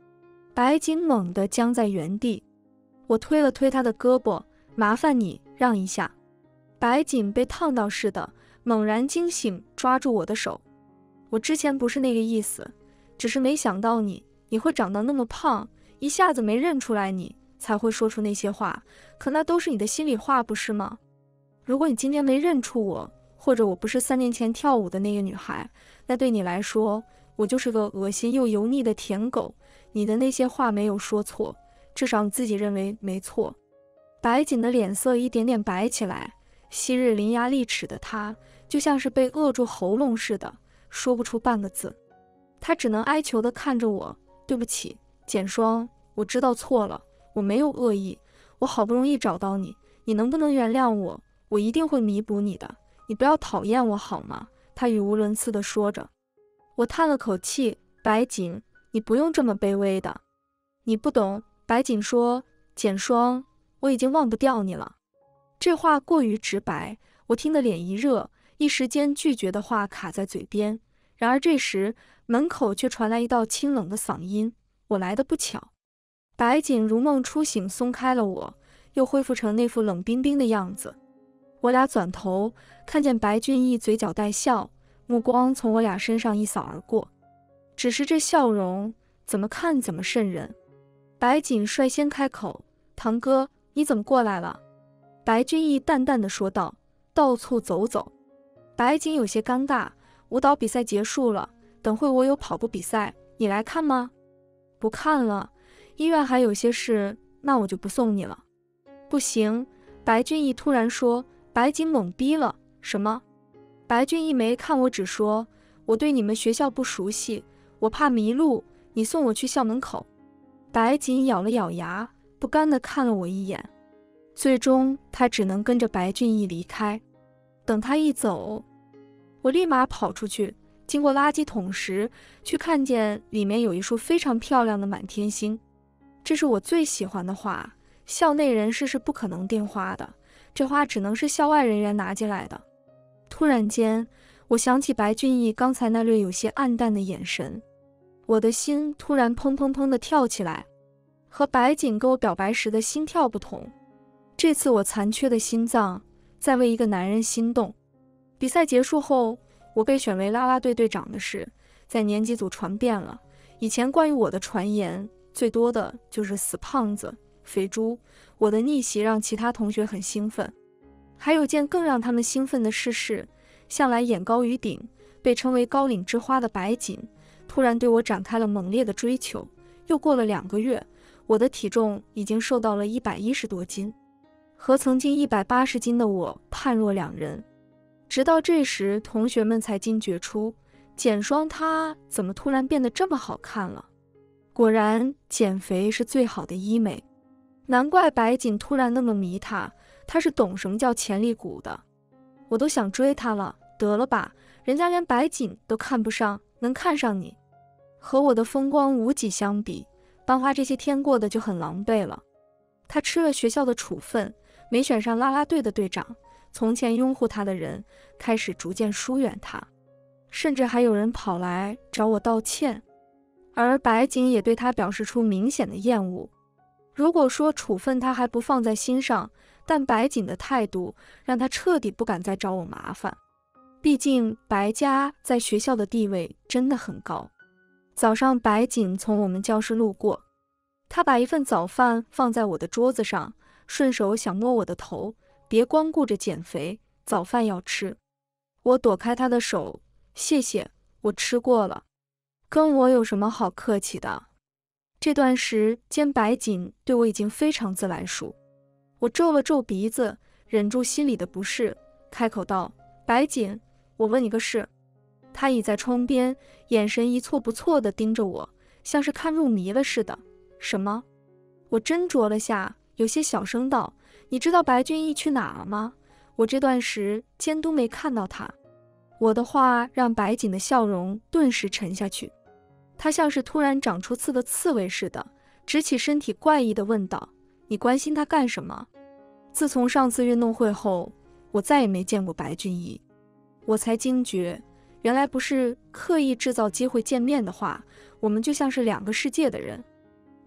白锦猛地僵在原地，我推了推他的胳膊，麻烦你让一下。白锦被烫到似的，猛然惊醒，抓住我的手。我之前不是那个意思，只是没想到你你会长到那么胖，一下子没认出来你，才会说出那些话，可那都是你的心里话，不是吗？如果你今天没认出我，或者我不是三年前跳舞的那个女孩，那对你来说，我就是个恶心又油腻的舔狗。你的那些话没有说错，至少你自己认为没错。白锦的脸色一点点白起来，昔日伶牙俐齿的她，就像是被扼住喉咙似的，说不出半个字。她只能哀求地看着我，对不起，简霜，我知道错了，我没有恶意，我好不容易找到你，你能不能原谅我？我一定会弥补你的，你不要讨厌我好吗？她语无伦次地说着。我叹了口气，白锦，你不用这么卑微的。你不懂，白锦说，简霜，我已经忘不掉你了。这话过于直白，我听得脸一热，一时间拒绝的话卡在嘴边。然而这时门口却传来一道清冷的嗓音，我来得不巧。白锦如梦初醒，松开了我，又恢复成那副冷冰冰的样子。我俩转头，看见白俊逸嘴角带笑，目光从我俩身上一扫而过。只是这笑容怎么看怎么瘆人。白锦率先开口，堂哥，你怎么过来了？白俊逸淡淡的说道，到处走走。白锦有些尴尬，舞蹈比赛结束了，等会我有跑步比赛，你来看吗？不看了，医院还有些事，那我就不送你了。不行，白俊逸突然说。白锦懵逼了，什么？白俊逸没看我，只说，我对你们学校不熟悉，我怕迷路，你送我去校门口。白锦咬了咬牙，不甘地看了我一眼，最终他只能跟着白俊逸离开。等他一走，我立马跑出去，经过垃圾桶时，却看见里面有一束非常漂亮的满天星。这是我最喜欢的花，校内人士是不可能订花的，这花只能是校外人员拿进来的。突然间，我想起白俊逸刚才那略有些暗淡的眼神，我的心突然砰砰砰地跳起来。和白锦给我表白时的心跳不同，这次我残缺的心脏在为一个男人心动。比赛结束后，我被选为啦啦队队长的事在年级组传遍了。以前关于我的传言最多的就是死胖子、肥猪，我的逆袭让其他同学很兴奋。还有件更让他们兴奋的事是，向来眼高于顶，被称为高岭之花的白锦，突然对我展开了猛烈的追求。又过了两个月，我的体重已经瘦到了一百一十多斤，和曾经一百八十斤的我判若两人。直到这时，同学们才惊觉出，简霜她怎么突然变得这么好看了。果然，减肥是最好的医美。难怪白锦突然那么迷她，她是懂什么叫潜力股的。我都想追她了，得了吧，人家连白锦都看不上，能看上你？和我的风光无几相比，班花这些天过得就很狼狈了。她吃了学校的处分，没选上啦啦队的队长。从前拥护她的人开始逐渐疏远她，甚至还有人跑来找我道歉。而白锦也对她表示出明显的厌恶。如果说处分她还不放在心上，但白锦的态度让她彻底不敢再找我麻烦。毕竟白家在学校的地位真的很高。早上白锦从我们教室路过，她把一份早饭放在我的桌子上，顺手想摸我的头，别光顾着减肥，早饭要吃。我躲开她的手，谢谢，我吃过了。跟我有什么好客气的？这段时间白锦对我已经非常自来熟。我皱了皱鼻子，忍住心里的不适，开口道，白锦，我问你个事。她倚在窗边，眼神一错不错地盯着我，像是看入迷了似的。什么？我斟酌了下，有些小声道，你知道白俊逸去哪了吗？我这段时间都没看到他。我的话让白锦的笑容顿时沉下去，他像是突然长出刺的刺猬似的，直起身体怪异地问道，你关心他干什么？自从上次运动会后，我再也没见过白俊逸。我才惊觉，原来不是刻意制造机会见面的话，我们就像是两个世界的人。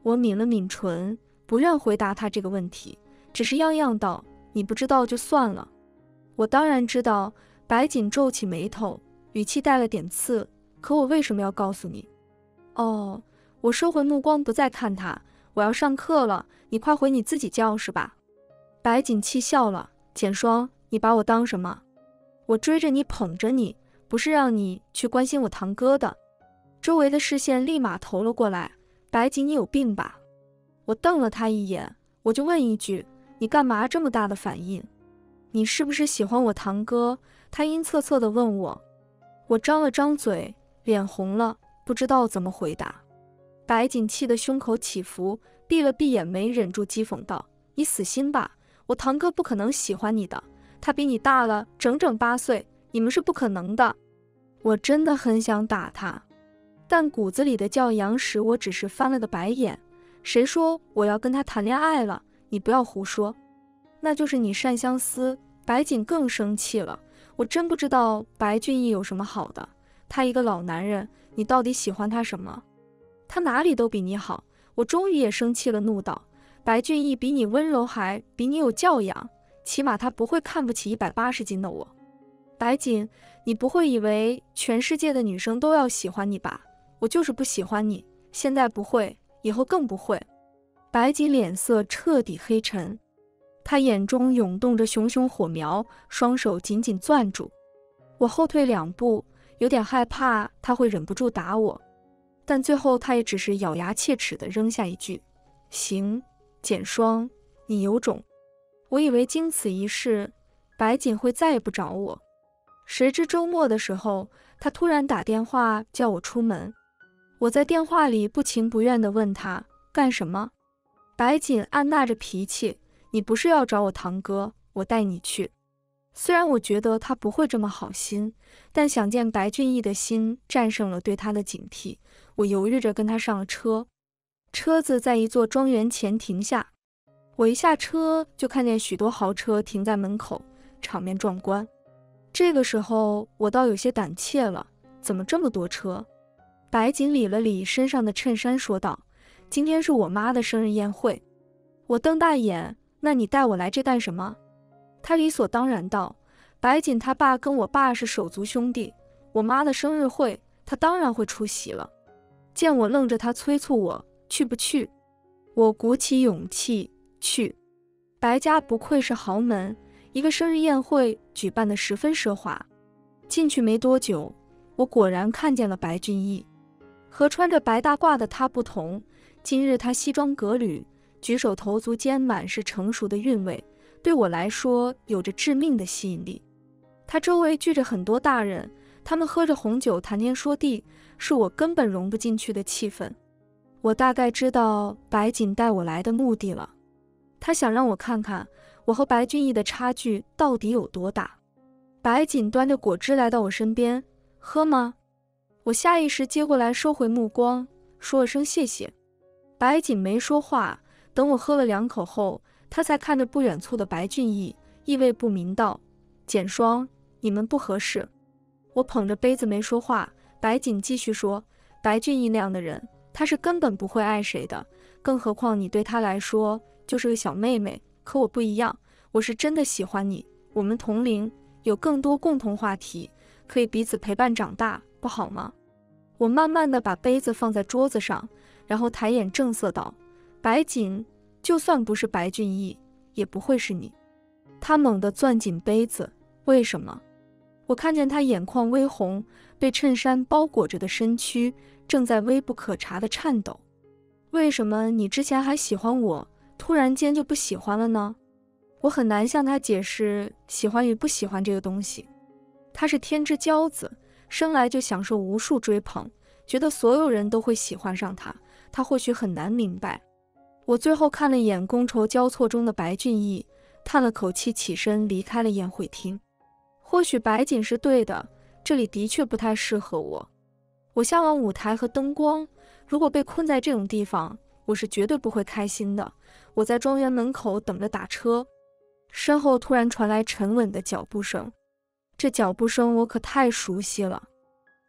我抿了抿唇，不愿回答他这个问题，只是样样道：“你不知道就算了。”我当然知道。白锦皱起眉头，语气带了点刺。可我为什么要告诉你？哦，我收回目光，不再看他。我要上课了，你快回你自己教室吧。白锦气笑了。简霜，你把我当什么？我追着你捧着你，不是让你去关心我堂哥的。周围的视线立马投了过来。白锦，你有病吧？我瞪了他一眼，我就问一句，你干嘛这么大的反应？你是不是喜欢我堂哥？他阴恻恻地问我。我张了张嘴，脸红了，不知道怎么回答。白锦气得胸口起伏，闭了闭眼眉，忍住讥讽道：“你死心吧，我堂哥不可能喜欢你的，他比你大了整整八岁，你们是不可能的。”我真的很想打他，但骨子里的教养使我只是翻了个白眼。谁说我要跟他谈恋爱了？你不要胡说，那就是你单相思。白锦更生气了。我真不知道白俊逸有什么好的，他一个老男人，你到底喜欢他什么？他哪里都比你好。我终于也生气了，怒道：白俊逸比你温柔，还比你有教养，起码他不会看不起一百八十斤的我。白锦，你不会以为全世界的女生都要喜欢你吧？我就是不喜欢你，现在不会，以后更不会。白锦脸色彻底黑沉。他眼中涌动着熊熊火苗，双手紧紧攥住。我后退两步，有点害怕他会忍不住打我，但最后他也只是咬牙切齿地扔下一句：“行，简霜，你有种。”我以为经此一事，白锦会再也不找我，谁知周末的时候，他突然打电话叫我出门。我在电话里不情不愿地问他干什么。白锦按捺着脾气：“你不是要找我堂哥，我带你去。”虽然我觉得他不会这么好心，但想见白俊逸的心战胜了对他的警惕。我犹豫着跟他上了车。车子在一座庄园前停下，我一下车就看见许多豪车停在门口，场面壮观。这个时候我倒有些胆怯了，怎么这么多车？白锦理了理身上的衬衫，说道：“今天是我妈的生日宴会。”我瞪大眼：“那你带我来这干什么？”他理所当然道：“白锦他爸跟我爸是手足兄弟，我妈的生日会，他当然会出席了。”见我愣着，他催促我去不去。我鼓起勇气去。白家不愧是豪门，一个生日宴会举办得十分奢华。进去没多久，我果然看见了白俊逸。和穿着白大褂的他不同，今日他西装革履，举手投足间满是成熟的韵味，对我来说有着致命的吸引力。他周围聚着很多大人，他们喝着红酒谈天说地，是我根本融不进去的气氛。我大概知道白锦带我来的目的了，他想让我看看我和白俊逸的差距到底有多大。白锦端着果汁来到我身边：“喝吗？”我下意识接过来，收回目光，说了声谢谢。白锦没说话，等我喝了两口后，他才看着不远处的白俊逸，意味不明道：“简霜，你们不合适。”我捧着杯子没说话。白锦继续说：“白俊逸那样的人，他是根本不会爱谁的，更何况你对他来说就是个小妹妹。可我不一样，我是真的喜欢你，我们同龄，有更多共同话题，可以彼此陪伴长大，不好吗？”我慢慢地把杯子放在桌子上，然后抬眼正色道：“白锦，就算不是白俊逸，也不会是你。”他猛地攥紧杯子：“为什么？”我看见他眼眶微红，被衬衫包裹着的身躯正在微不可察的颤抖。“为什么你之前还喜欢我，突然间就不喜欢了呢？”我很难向他解释喜欢与不喜欢这个东西。他是天之骄子，生来就享受无数追捧，觉得所有人都会喜欢上他，他或许很难明白。我最后看了眼觥筹交错中的白俊逸，叹了口气，起身离开了宴会厅。或许白锦是对的，这里的确不太适合我。我向往舞台和灯光，如果被困在这种地方，我是绝对不会开心的。我在庄园门口等着打车，身后突然传来沉稳的脚步声。这脚步声我可太熟悉了。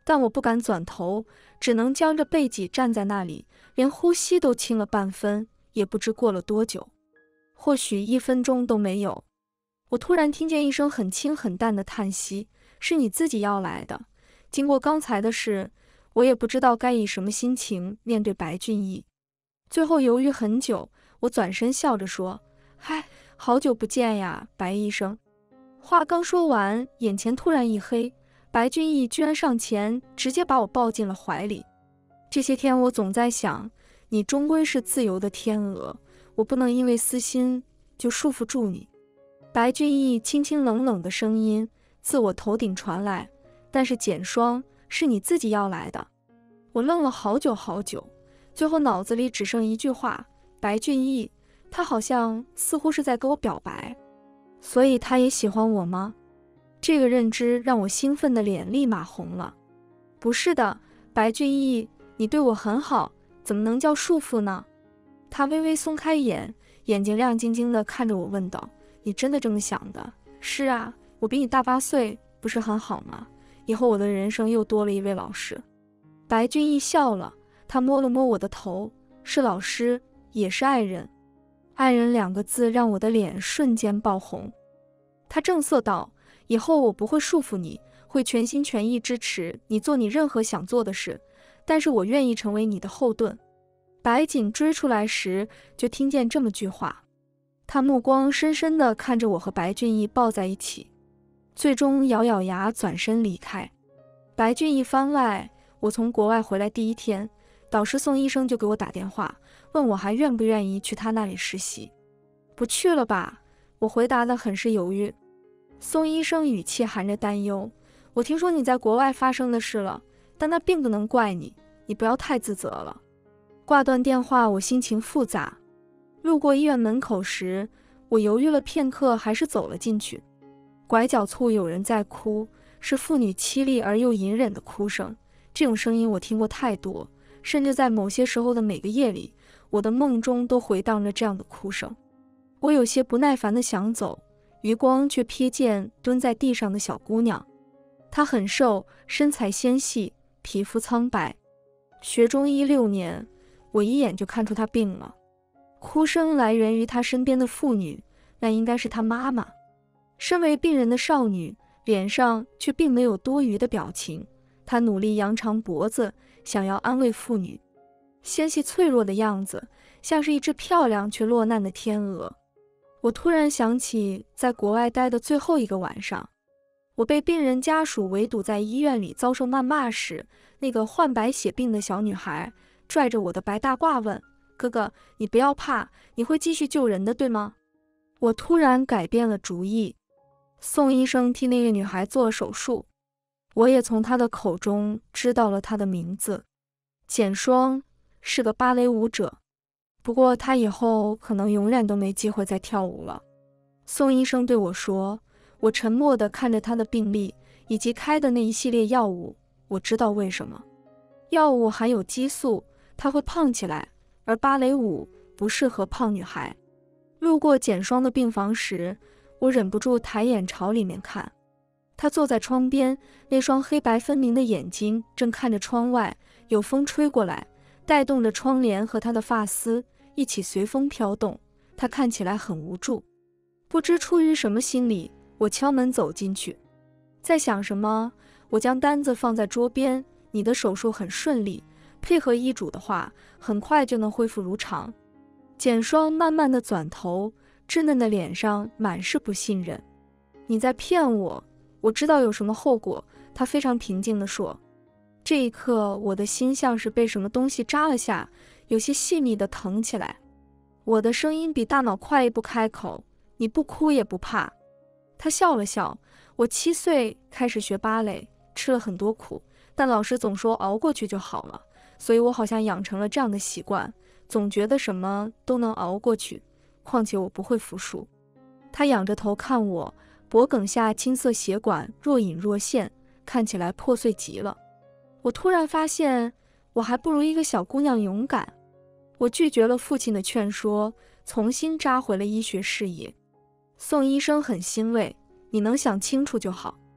但我不敢转头，只能僵着背脊站在那里，连呼吸都轻了半分，也不知过了多久，或许一分钟都没有。我突然听见一声很轻很淡的叹息，是你自己要来的。经过刚才的事，我也不知道该以什么心情面对白俊逸。最后犹豫很久，我转身笑着说：嗨，好久不见呀，白医生。话刚说完，眼前突然一黑，白俊逸居然上前直接把我抱进了怀里。这些天我总在想，你终归是自由的天鹅，我不能因为私心就束缚住你。白俊逸轻轻冷冷的声音自我头顶传来，但是简霜，是你自己要来的。我愣了好久好久，最后脑子里只剩一句话：白俊逸，他好像似乎是在跟我表白，所以他也喜欢我吗？这个认知让我兴奋的脸立马红了。不是的，白俊逸，你对我很好，怎么能叫束缚呢？他微微松开眼，眼睛亮晶晶的看着我问道：你真的这么想的？是啊，我比你大八岁，不是很好吗？以后我的人生又多了一位老师。白俊逸笑了，他摸了摸我的头，是老师，也是爱人。爱人两个字让我的脸瞬间爆红。他正色道：以后我不会束缚你，会全心全意支持你做你任何想做的事，但是我愿意成为你的后盾。白锦追出来时就听见这么句话，他目光深深地看着我和白俊逸抱在一起，最终咬咬牙转身离开。白俊逸番外，我从国外回来第一天，导师宋医生就给我打电话，问我还愿不愿意去他那里实习。不去了吧？我回答得很是犹豫。宋医生语气含着担忧：我听说你在国外发生的事了，但那并不能怪你，你不要太自责了。挂断电话，我心情复杂。路过医院门口时，我犹豫了片刻，还是走了进去。拐角处有人在哭，是妇女凄厉而又隐忍的哭声。这种声音我听过太多，甚至在某些时候的每个夜里，我的梦中都回荡着这样的哭声。我有些不耐烦地想走，余光却瞥见蹲在地上的小姑娘。她很瘦，身材纤细，皮肤苍白。学中医六年，我一眼就看出她病了。哭声来源于她身边的妇女，那应该是她妈妈。身为病人的少女，脸上却并没有多余的表情。她努力扬长脖子，想要安慰妇女，纤细脆弱的样子，像是一只漂亮却落难的天鹅。我突然想起在国外待的最后一个晚上，我被病人家属围堵在医院里遭受谩骂时，那个患白血病的小女孩拽着我的白大褂问：哥哥，你不要怕，你会继续救人的，对吗？我突然改变了主意。宋医生替那个女孩做了手术，我也从她的口中知道了她的名字，简霜，是个芭蕾舞者。不过她以后可能永远都没机会再跳舞了。宋医生对我说。我沉默地看着她的病历以及开的那一系列药物，我知道为什么。药物含有激素，她会胖起来，而芭蕾舞不适合胖女孩。路过简霜的病房时，我忍不住抬眼朝里面看。她坐在窗边，那双黑白分明的眼睛正看着窗外，有风吹过来，带动着窗帘和她的发丝一起随风飘动。她看起来很无助。不知出于什么心理，我敲门走进去。在想什么？我将单子放在桌边。你的手术很顺利，配合医嘱的话，很快就能恢复如常。简霜慢慢地转头，稚嫩的脸上满是不信任。你在骗我，我知道有什么后果。他非常平静地说。这一刻，我的心像是被什么东西扎了下，有些细密地疼起来。我的声音比大脑快一步开口：你不哭也不怕。他笑了笑。我七岁开始学芭蕾，吃了很多苦，但老师总说熬过去就好了，所以我好像养成了这样的习惯，总觉得什么都能熬过去，况且我不会服输。他仰着头看我，脖颈下青色血管若隐若现，看起来破碎极了。我突然发现，我还不如一个小姑娘勇敢。我拒绝了父亲的劝说，重新扎回了医学事业。宋医生很欣慰，你能想清楚就好。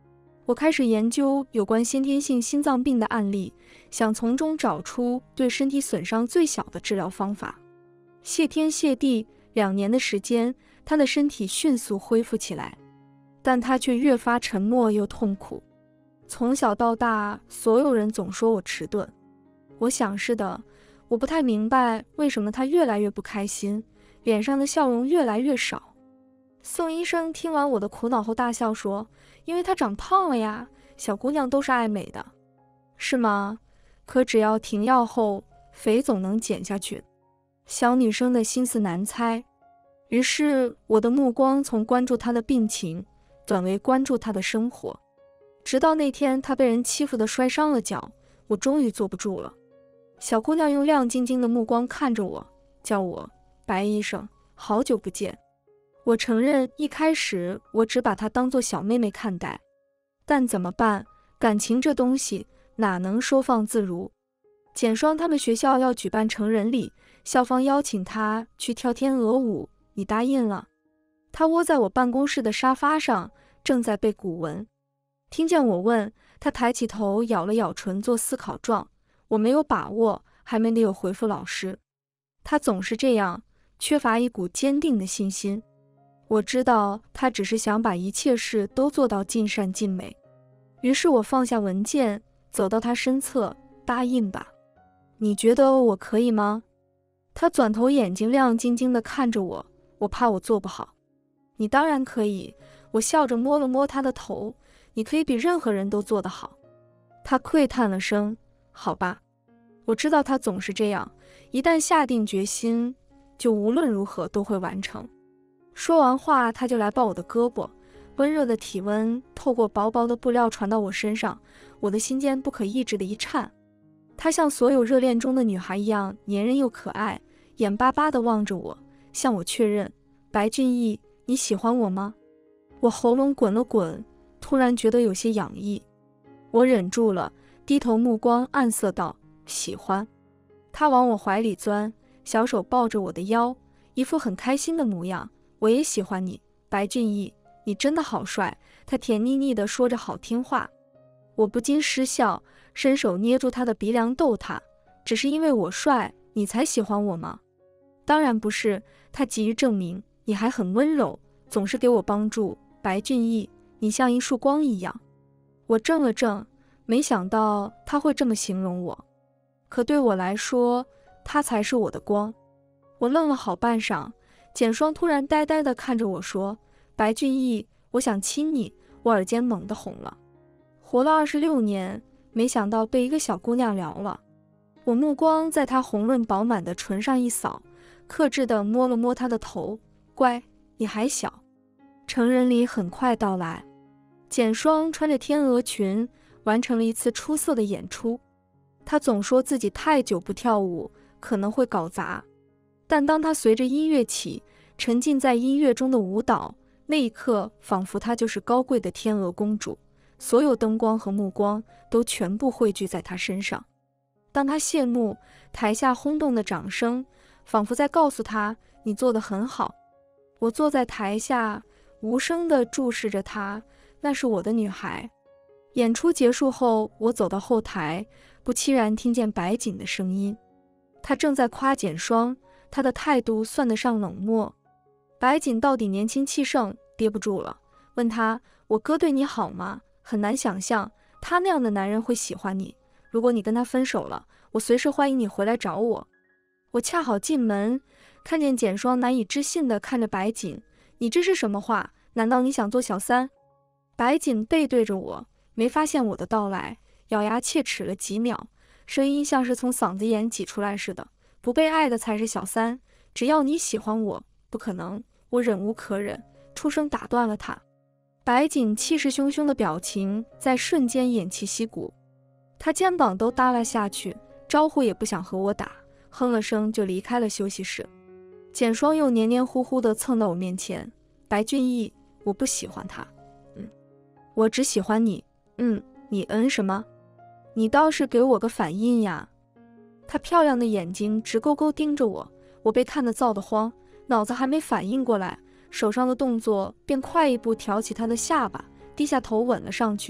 我开始研究有关先天性心脏病的案例，想从中找出对身体损伤最小的治疗方法。谢天谢地，两年的时间，他的身体迅速恢复起来，但他却越发沉默又痛苦。从小到大，所有人总说我迟钝。我想是的，我不太明白为什么他越来越不开心，脸上的笑容越来越少。宋医生听完我的苦恼后大笑说：“因为他长胖了呀，小姑娘都是爱美的。”是吗？可只要停药后，肥总能减下去。小女生的心思难猜。于是我的目光从关注她的病情转为关注她的生活，直到那天她被人欺负的摔伤了脚，我终于坐不住了。小姑娘用亮晶晶的目光看着我，叫我白医生，好久不见。我承认一开始我只把她当作小妹妹看待，但怎么办？感情这东西哪能收放自如？简双他们学校要举办成人礼，校方邀请她去跳天鹅舞，你答应了。她窝在我办公室的沙发上，正在背古文。听见我问，她抬起头咬了咬唇做思考状。我没有把握，还没有回复老师。她总是这样，缺乏一股坚定的信心。我知道她只是想把一切事都做到尽善尽美。于是我放下文件，走到她身侧，答应吧。你觉得我可以吗？她转头，眼睛亮晶晶地看着我，我怕我做不好。你当然可以，我笑着摸了摸她的头，你可以比任何人都做得好。她喟叹了声，好吧。我知道她总是这样，一旦下定决心，就无论如何都会完成。说完话，她就来抱我的胳膊，温热的体温透过薄薄的布料传到我身上，我的心间不可抑制的一颤。她像所有热恋中的女孩一样黏人又可爱，眼巴巴地望着我，向我确认：白俊逸，你喜欢我吗？我喉咙滚了滚，突然觉得有些痒意。我忍住了，低头目光暗色道：喜欢。她往我怀里钻，小手抱着我的腰，一副很开心的模样。我也喜欢你，白俊逸，你真的好帅。她甜腻腻地说着好听话。我不禁失笑，伸手捏住她的鼻梁逗她：只是因为我帅，你才喜欢我吗？当然不是，她急于证明，你还很温柔，总是给我帮助。白俊逸，你像一束光一样。我怔了怔，没想到她会这么形容我。可对我来说，她才是我的光。我愣了好半晌，简双突然呆呆地看着我说：白俊逸，我想亲你。我耳尖猛地红了。活了二十六年，没想到被一个小姑娘撩了。我目光在她红润饱满的唇上一扫，克制地摸了摸她的头，乖，你还小。成人礼很快到来，简双穿着天鹅裙，完成了一次出色的演出。她总说自己太久不跳舞，可能会搞砸，但当她随着音乐起，沉浸在音乐中的舞蹈，那一刻仿佛她就是高贵的天鹅公主，所有灯光和目光都全部汇聚在她身上。当她谢幕，台下轰动的掌声仿佛在告诉她，你做得很好。我坐在台下，无声地注视着她，那是我的女孩。演出结束后，我走到后台，不期然听见白锦的声音。她正在夸简双，她的态度算得上冷漠。白锦到底年轻气盛，憋不住了，问她：我哥对你好吗？很难想象他那样的男人会喜欢你。如果你跟他分手了，我随时欢迎你回来找我。我恰好进门，看见简双难以置信地看着白锦，你这是什么话？难道你想做小三？白锦背对着我，没发现我的到来，咬牙切齿了几秒，声音像是从嗓子眼挤出来似的：不被爱的才是小三，只要你喜欢我，不可能。我忍无可忍，出声打断了他。白锦气势汹汹的表情在瞬间偃旗息鼓，他肩膀都耷拉下去，招呼也不想和我打，哼了声就离开了休息室。简双又黏黏糊糊地蹭到我面前：白俊逸，我不喜欢他。嗯，我只喜欢你。嗯，你嗯什么？你倒是给我个反应呀。他漂亮的眼睛直勾勾盯着我，我被看得燥得慌，脑子还没反应过来，手上的动作便快一步挑起他的下巴，低下头吻了上去。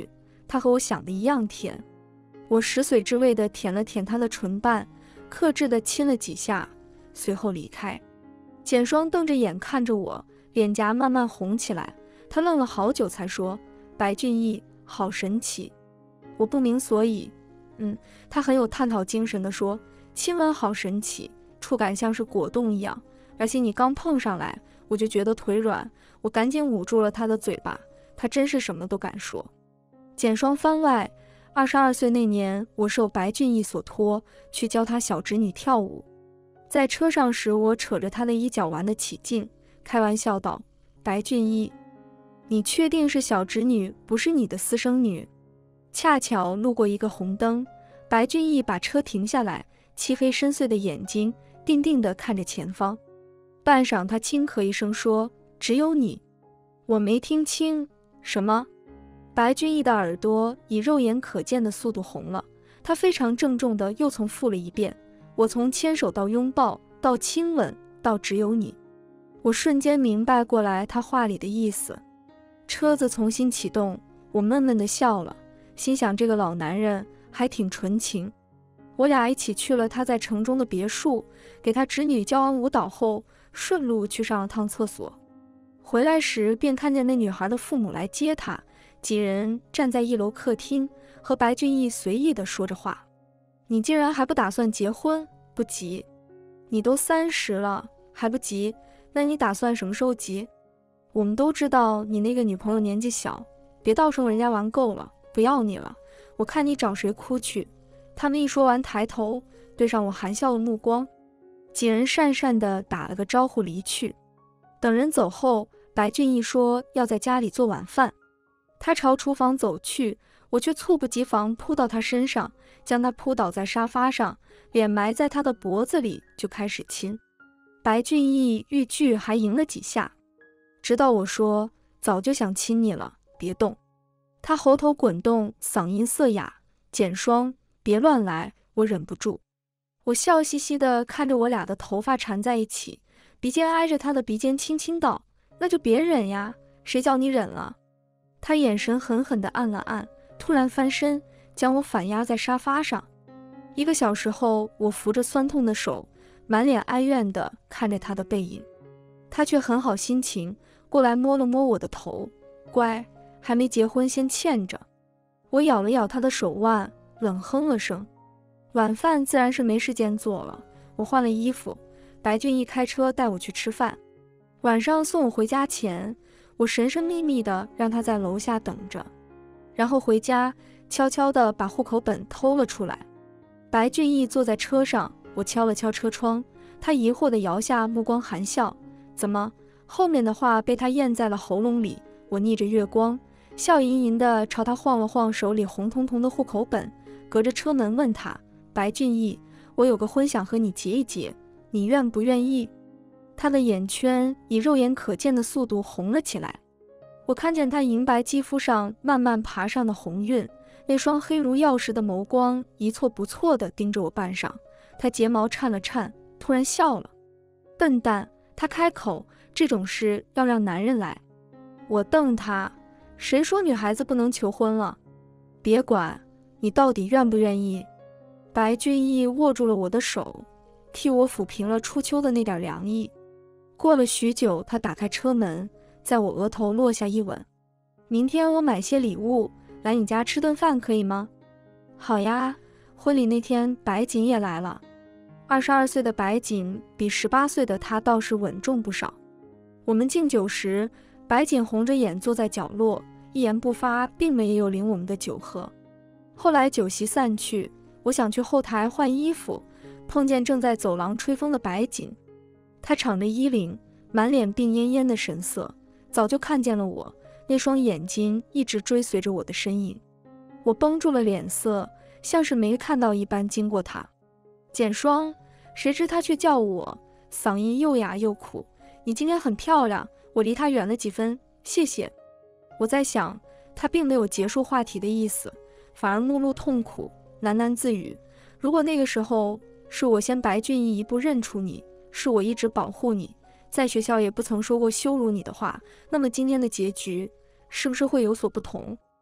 它和我想的一样甜。我食髓知味地舔了舔他的唇瓣，克制地亲了几下，随后离开。简双瞪着眼看着我，脸颊慢慢红起来。他愣了好久才说：“白俊逸，好神奇。”我不明所以。嗯，他很有探讨精神地说：“亲吻好神奇，触感像是果冻一样，而且你刚碰上来，我就觉得腿软。”我赶紧捂住了他的嘴巴，他真是什么都敢说。简双番外，二十二岁那年，我受白俊逸所托，去教他小侄女跳舞。在车上时，我扯着他的衣角玩得起劲，开玩笑道：“白俊逸，你确定是小侄女，不是你的私生女？”恰巧路过一个红灯，白俊逸把车停下来，漆黑深邃的眼睛定定地看着前方。半晌，他轻咳一声说：“只有你。”我没听清什么。白俊逸的耳朵以肉眼可见的速度红了，他非常郑重地又重复了一遍：“我从牵手到拥抱，到亲吻，到只有你。”我瞬间明白过来他话里的意思。车子重新启动，我闷闷地笑了，心想这个老男人还挺纯情。我俩一起去了他在城中的别墅，给他侄女教完舞蹈后，顺路去上了趟厕所。回来时便看见那女孩的父母来接她，几人站在一楼客厅，和白俊逸随意地说着话。你竟然还不打算结婚？不急。你都三十了，还不急？那你打算什么时候急？我们都知道你那个女朋友年纪小，别到时候人家玩够了，不要你了，我看你找谁哭去。他们一说完，抬头对上我含笑的目光，几人讪讪地打了个招呼离去。等人走后，白俊逸说要在家里做晚饭，他朝厨房走去，我却猝不及防扑到他身上，将他扑倒在沙发上，脸埋在他的脖子里就开始亲。白俊逸欲拒还赢了几下，直到我说早就想亲你了，别动。他喉头滚动，嗓音涩哑：“简双，别乱来。”我忍不住，我笑嘻嘻地看着我俩的头发缠在一起，鼻尖挨着他的鼻尖，轻轻道：“那就别忍呀，谁叫你忍了？”他眼神狠狠地按了按，突然翻身将我反压在沙发上。一个小时后，我扶着酸痛的手，满脸哀怨地看着他的背影，他却很好心情，过来摸了摸我的头：“乖，还没结婚先欠着。”我咬了咬他的手腕，冷哼了声。晚饭自然是没时间做了，我换了衣服，白俊逸开车带我去吃饭。晚上送我回家前，我神神秘秘地让他在楼下等着，然后回家悄悄地把户口本偷了出来。白俊逸坐在车上，我敲了敲车窗，他疑惑地摇下目光含笑：“怎么？”后面的话被他咽在了喉咙里。我逆着月光，笑吟吟地朝他晃了晃手里红彤彤的户口本，隔着车门问他：“白俊逸，我有个婚想和你结一结，你愿不愿意？”他的眼圈以肉眼可见的速度红了起来，我看见他银白肌肤上慢慢爬上的红晕，那双黑如曜石的眸光一错不错地盯着我半晌，他睫毛颤了颤，突然笑了：“笨蛋！”他开口：“这种事要让男人来。”我瞪他：“谁说女孩子不能求婚了？别管，你到底愿不愿意？”白俊逸握住了我的手，替我抚平了初秋的那点凉意。过了许久，他打开车门，在我额头落下一吻：“明天我买些礼物来你家吃顿饭，可以吗？”“好呀。”婚礼那天，白锦也来了。二十二岁的白锦比十八岁的他倒是稳重不少。我们敬酒时，白锦红着眼坐在角落，一言不发，并没有领我们的酒喝。后来酒席散去，我想去后台换衣服，碰见正在走廊吹风的白锦。他敞着衣领，满脸病恹恹的神色，早就看见了我，那双眼睛一直追随着我的身影。我绷住了脸色，像是没看到一般经过他。简双，谁知他却叫我，嗓音又哑又苦：“你今天很漂亮。”我离他远了几分，谢谢。我在想，他并没有结束话题的意思，反而目露痛苦，喃喃自语：“如果那个时候是我先白俊逸一步认出你，是我一直保护你，在学校也不曾说过羞辱你的话，那么今天的结局是不是会有所不同？”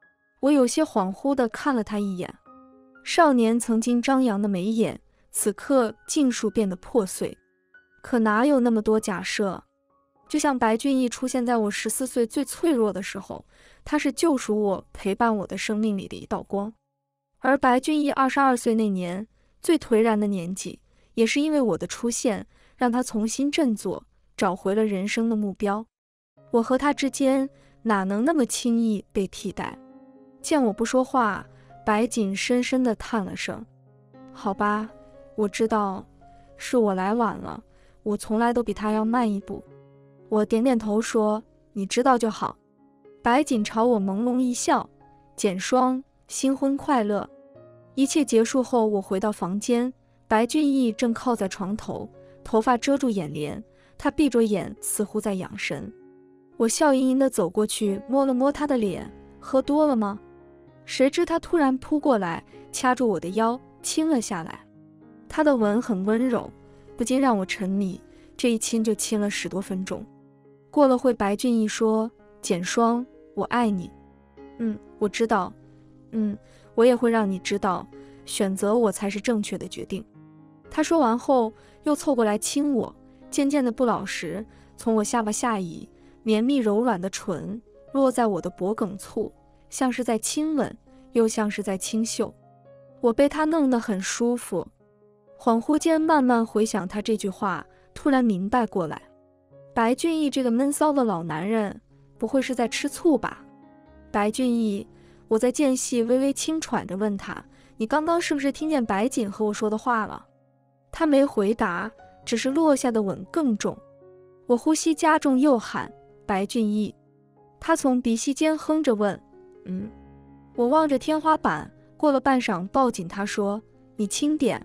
我有些恍惚地看了他一眼，少年曾经张扬的眉眼，此刻尽数变得破碎。可哪有那么多假设？就像白俊逸出现在我十四岁最脆弱的时候，他是救赎我、陪伴我的生命里的一道光。而白俊逸二十二岁那年，最颓然的年纪，也是因为我的出现，让他重新振作，找回了人生的目标。我和他之间哪能那么轻易被替代？见我不说话，白锦深深地叹了声。好吧，我知道，是我来晚了，我从来都比他要慢一步。我点点头说，你知道就好。白锦朝我朦胧一笑，简双，新婚快乐。一切结束后，我回到房间，白俊逸正靠在床头，头发遮住眼帘，他闭着眼，似乎在养神。我笑盈盈地走过去，摸了摸他的脸，喝多了吗？谁知他突然扑过来，掐住我的腰，亲了下来。他的吻很温柔，不禁让我沉迷，这一亲就亲了十多分钟。过了会，白俊逸说，简双，我爱你。嗯，我知道。嗯，我也会让你知道，选择我才是正确的决定。他说完后，又凑过来亲我，渐渐的不老实，从我下巴下移，绵密柔软的唇落在我的脖梗处，像是在亲吻，又像是在清秀。我被他弄得很舒服，恍惚间慢慢回想他这句话，突然明白过来，白俊逸这个闷骚的老男人，不会是在吃醋吧？白俊逸，我在间隙微微轻喘着问他，你刚刚是不是听见白锦和我说的话了？他没回答，只是落下的吻更重。我呼吸加重，又喊，白俊逸。他从鼻息间哼着问，嗯。我望着天花板，过了半晌，抱紧他说，你轻点。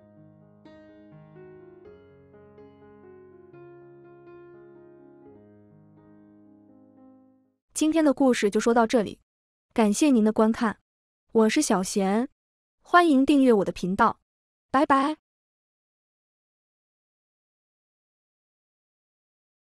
今天的故事就说到这里，感谢您的观看，我是小贤，欢迎订阅我的频道，拜拜。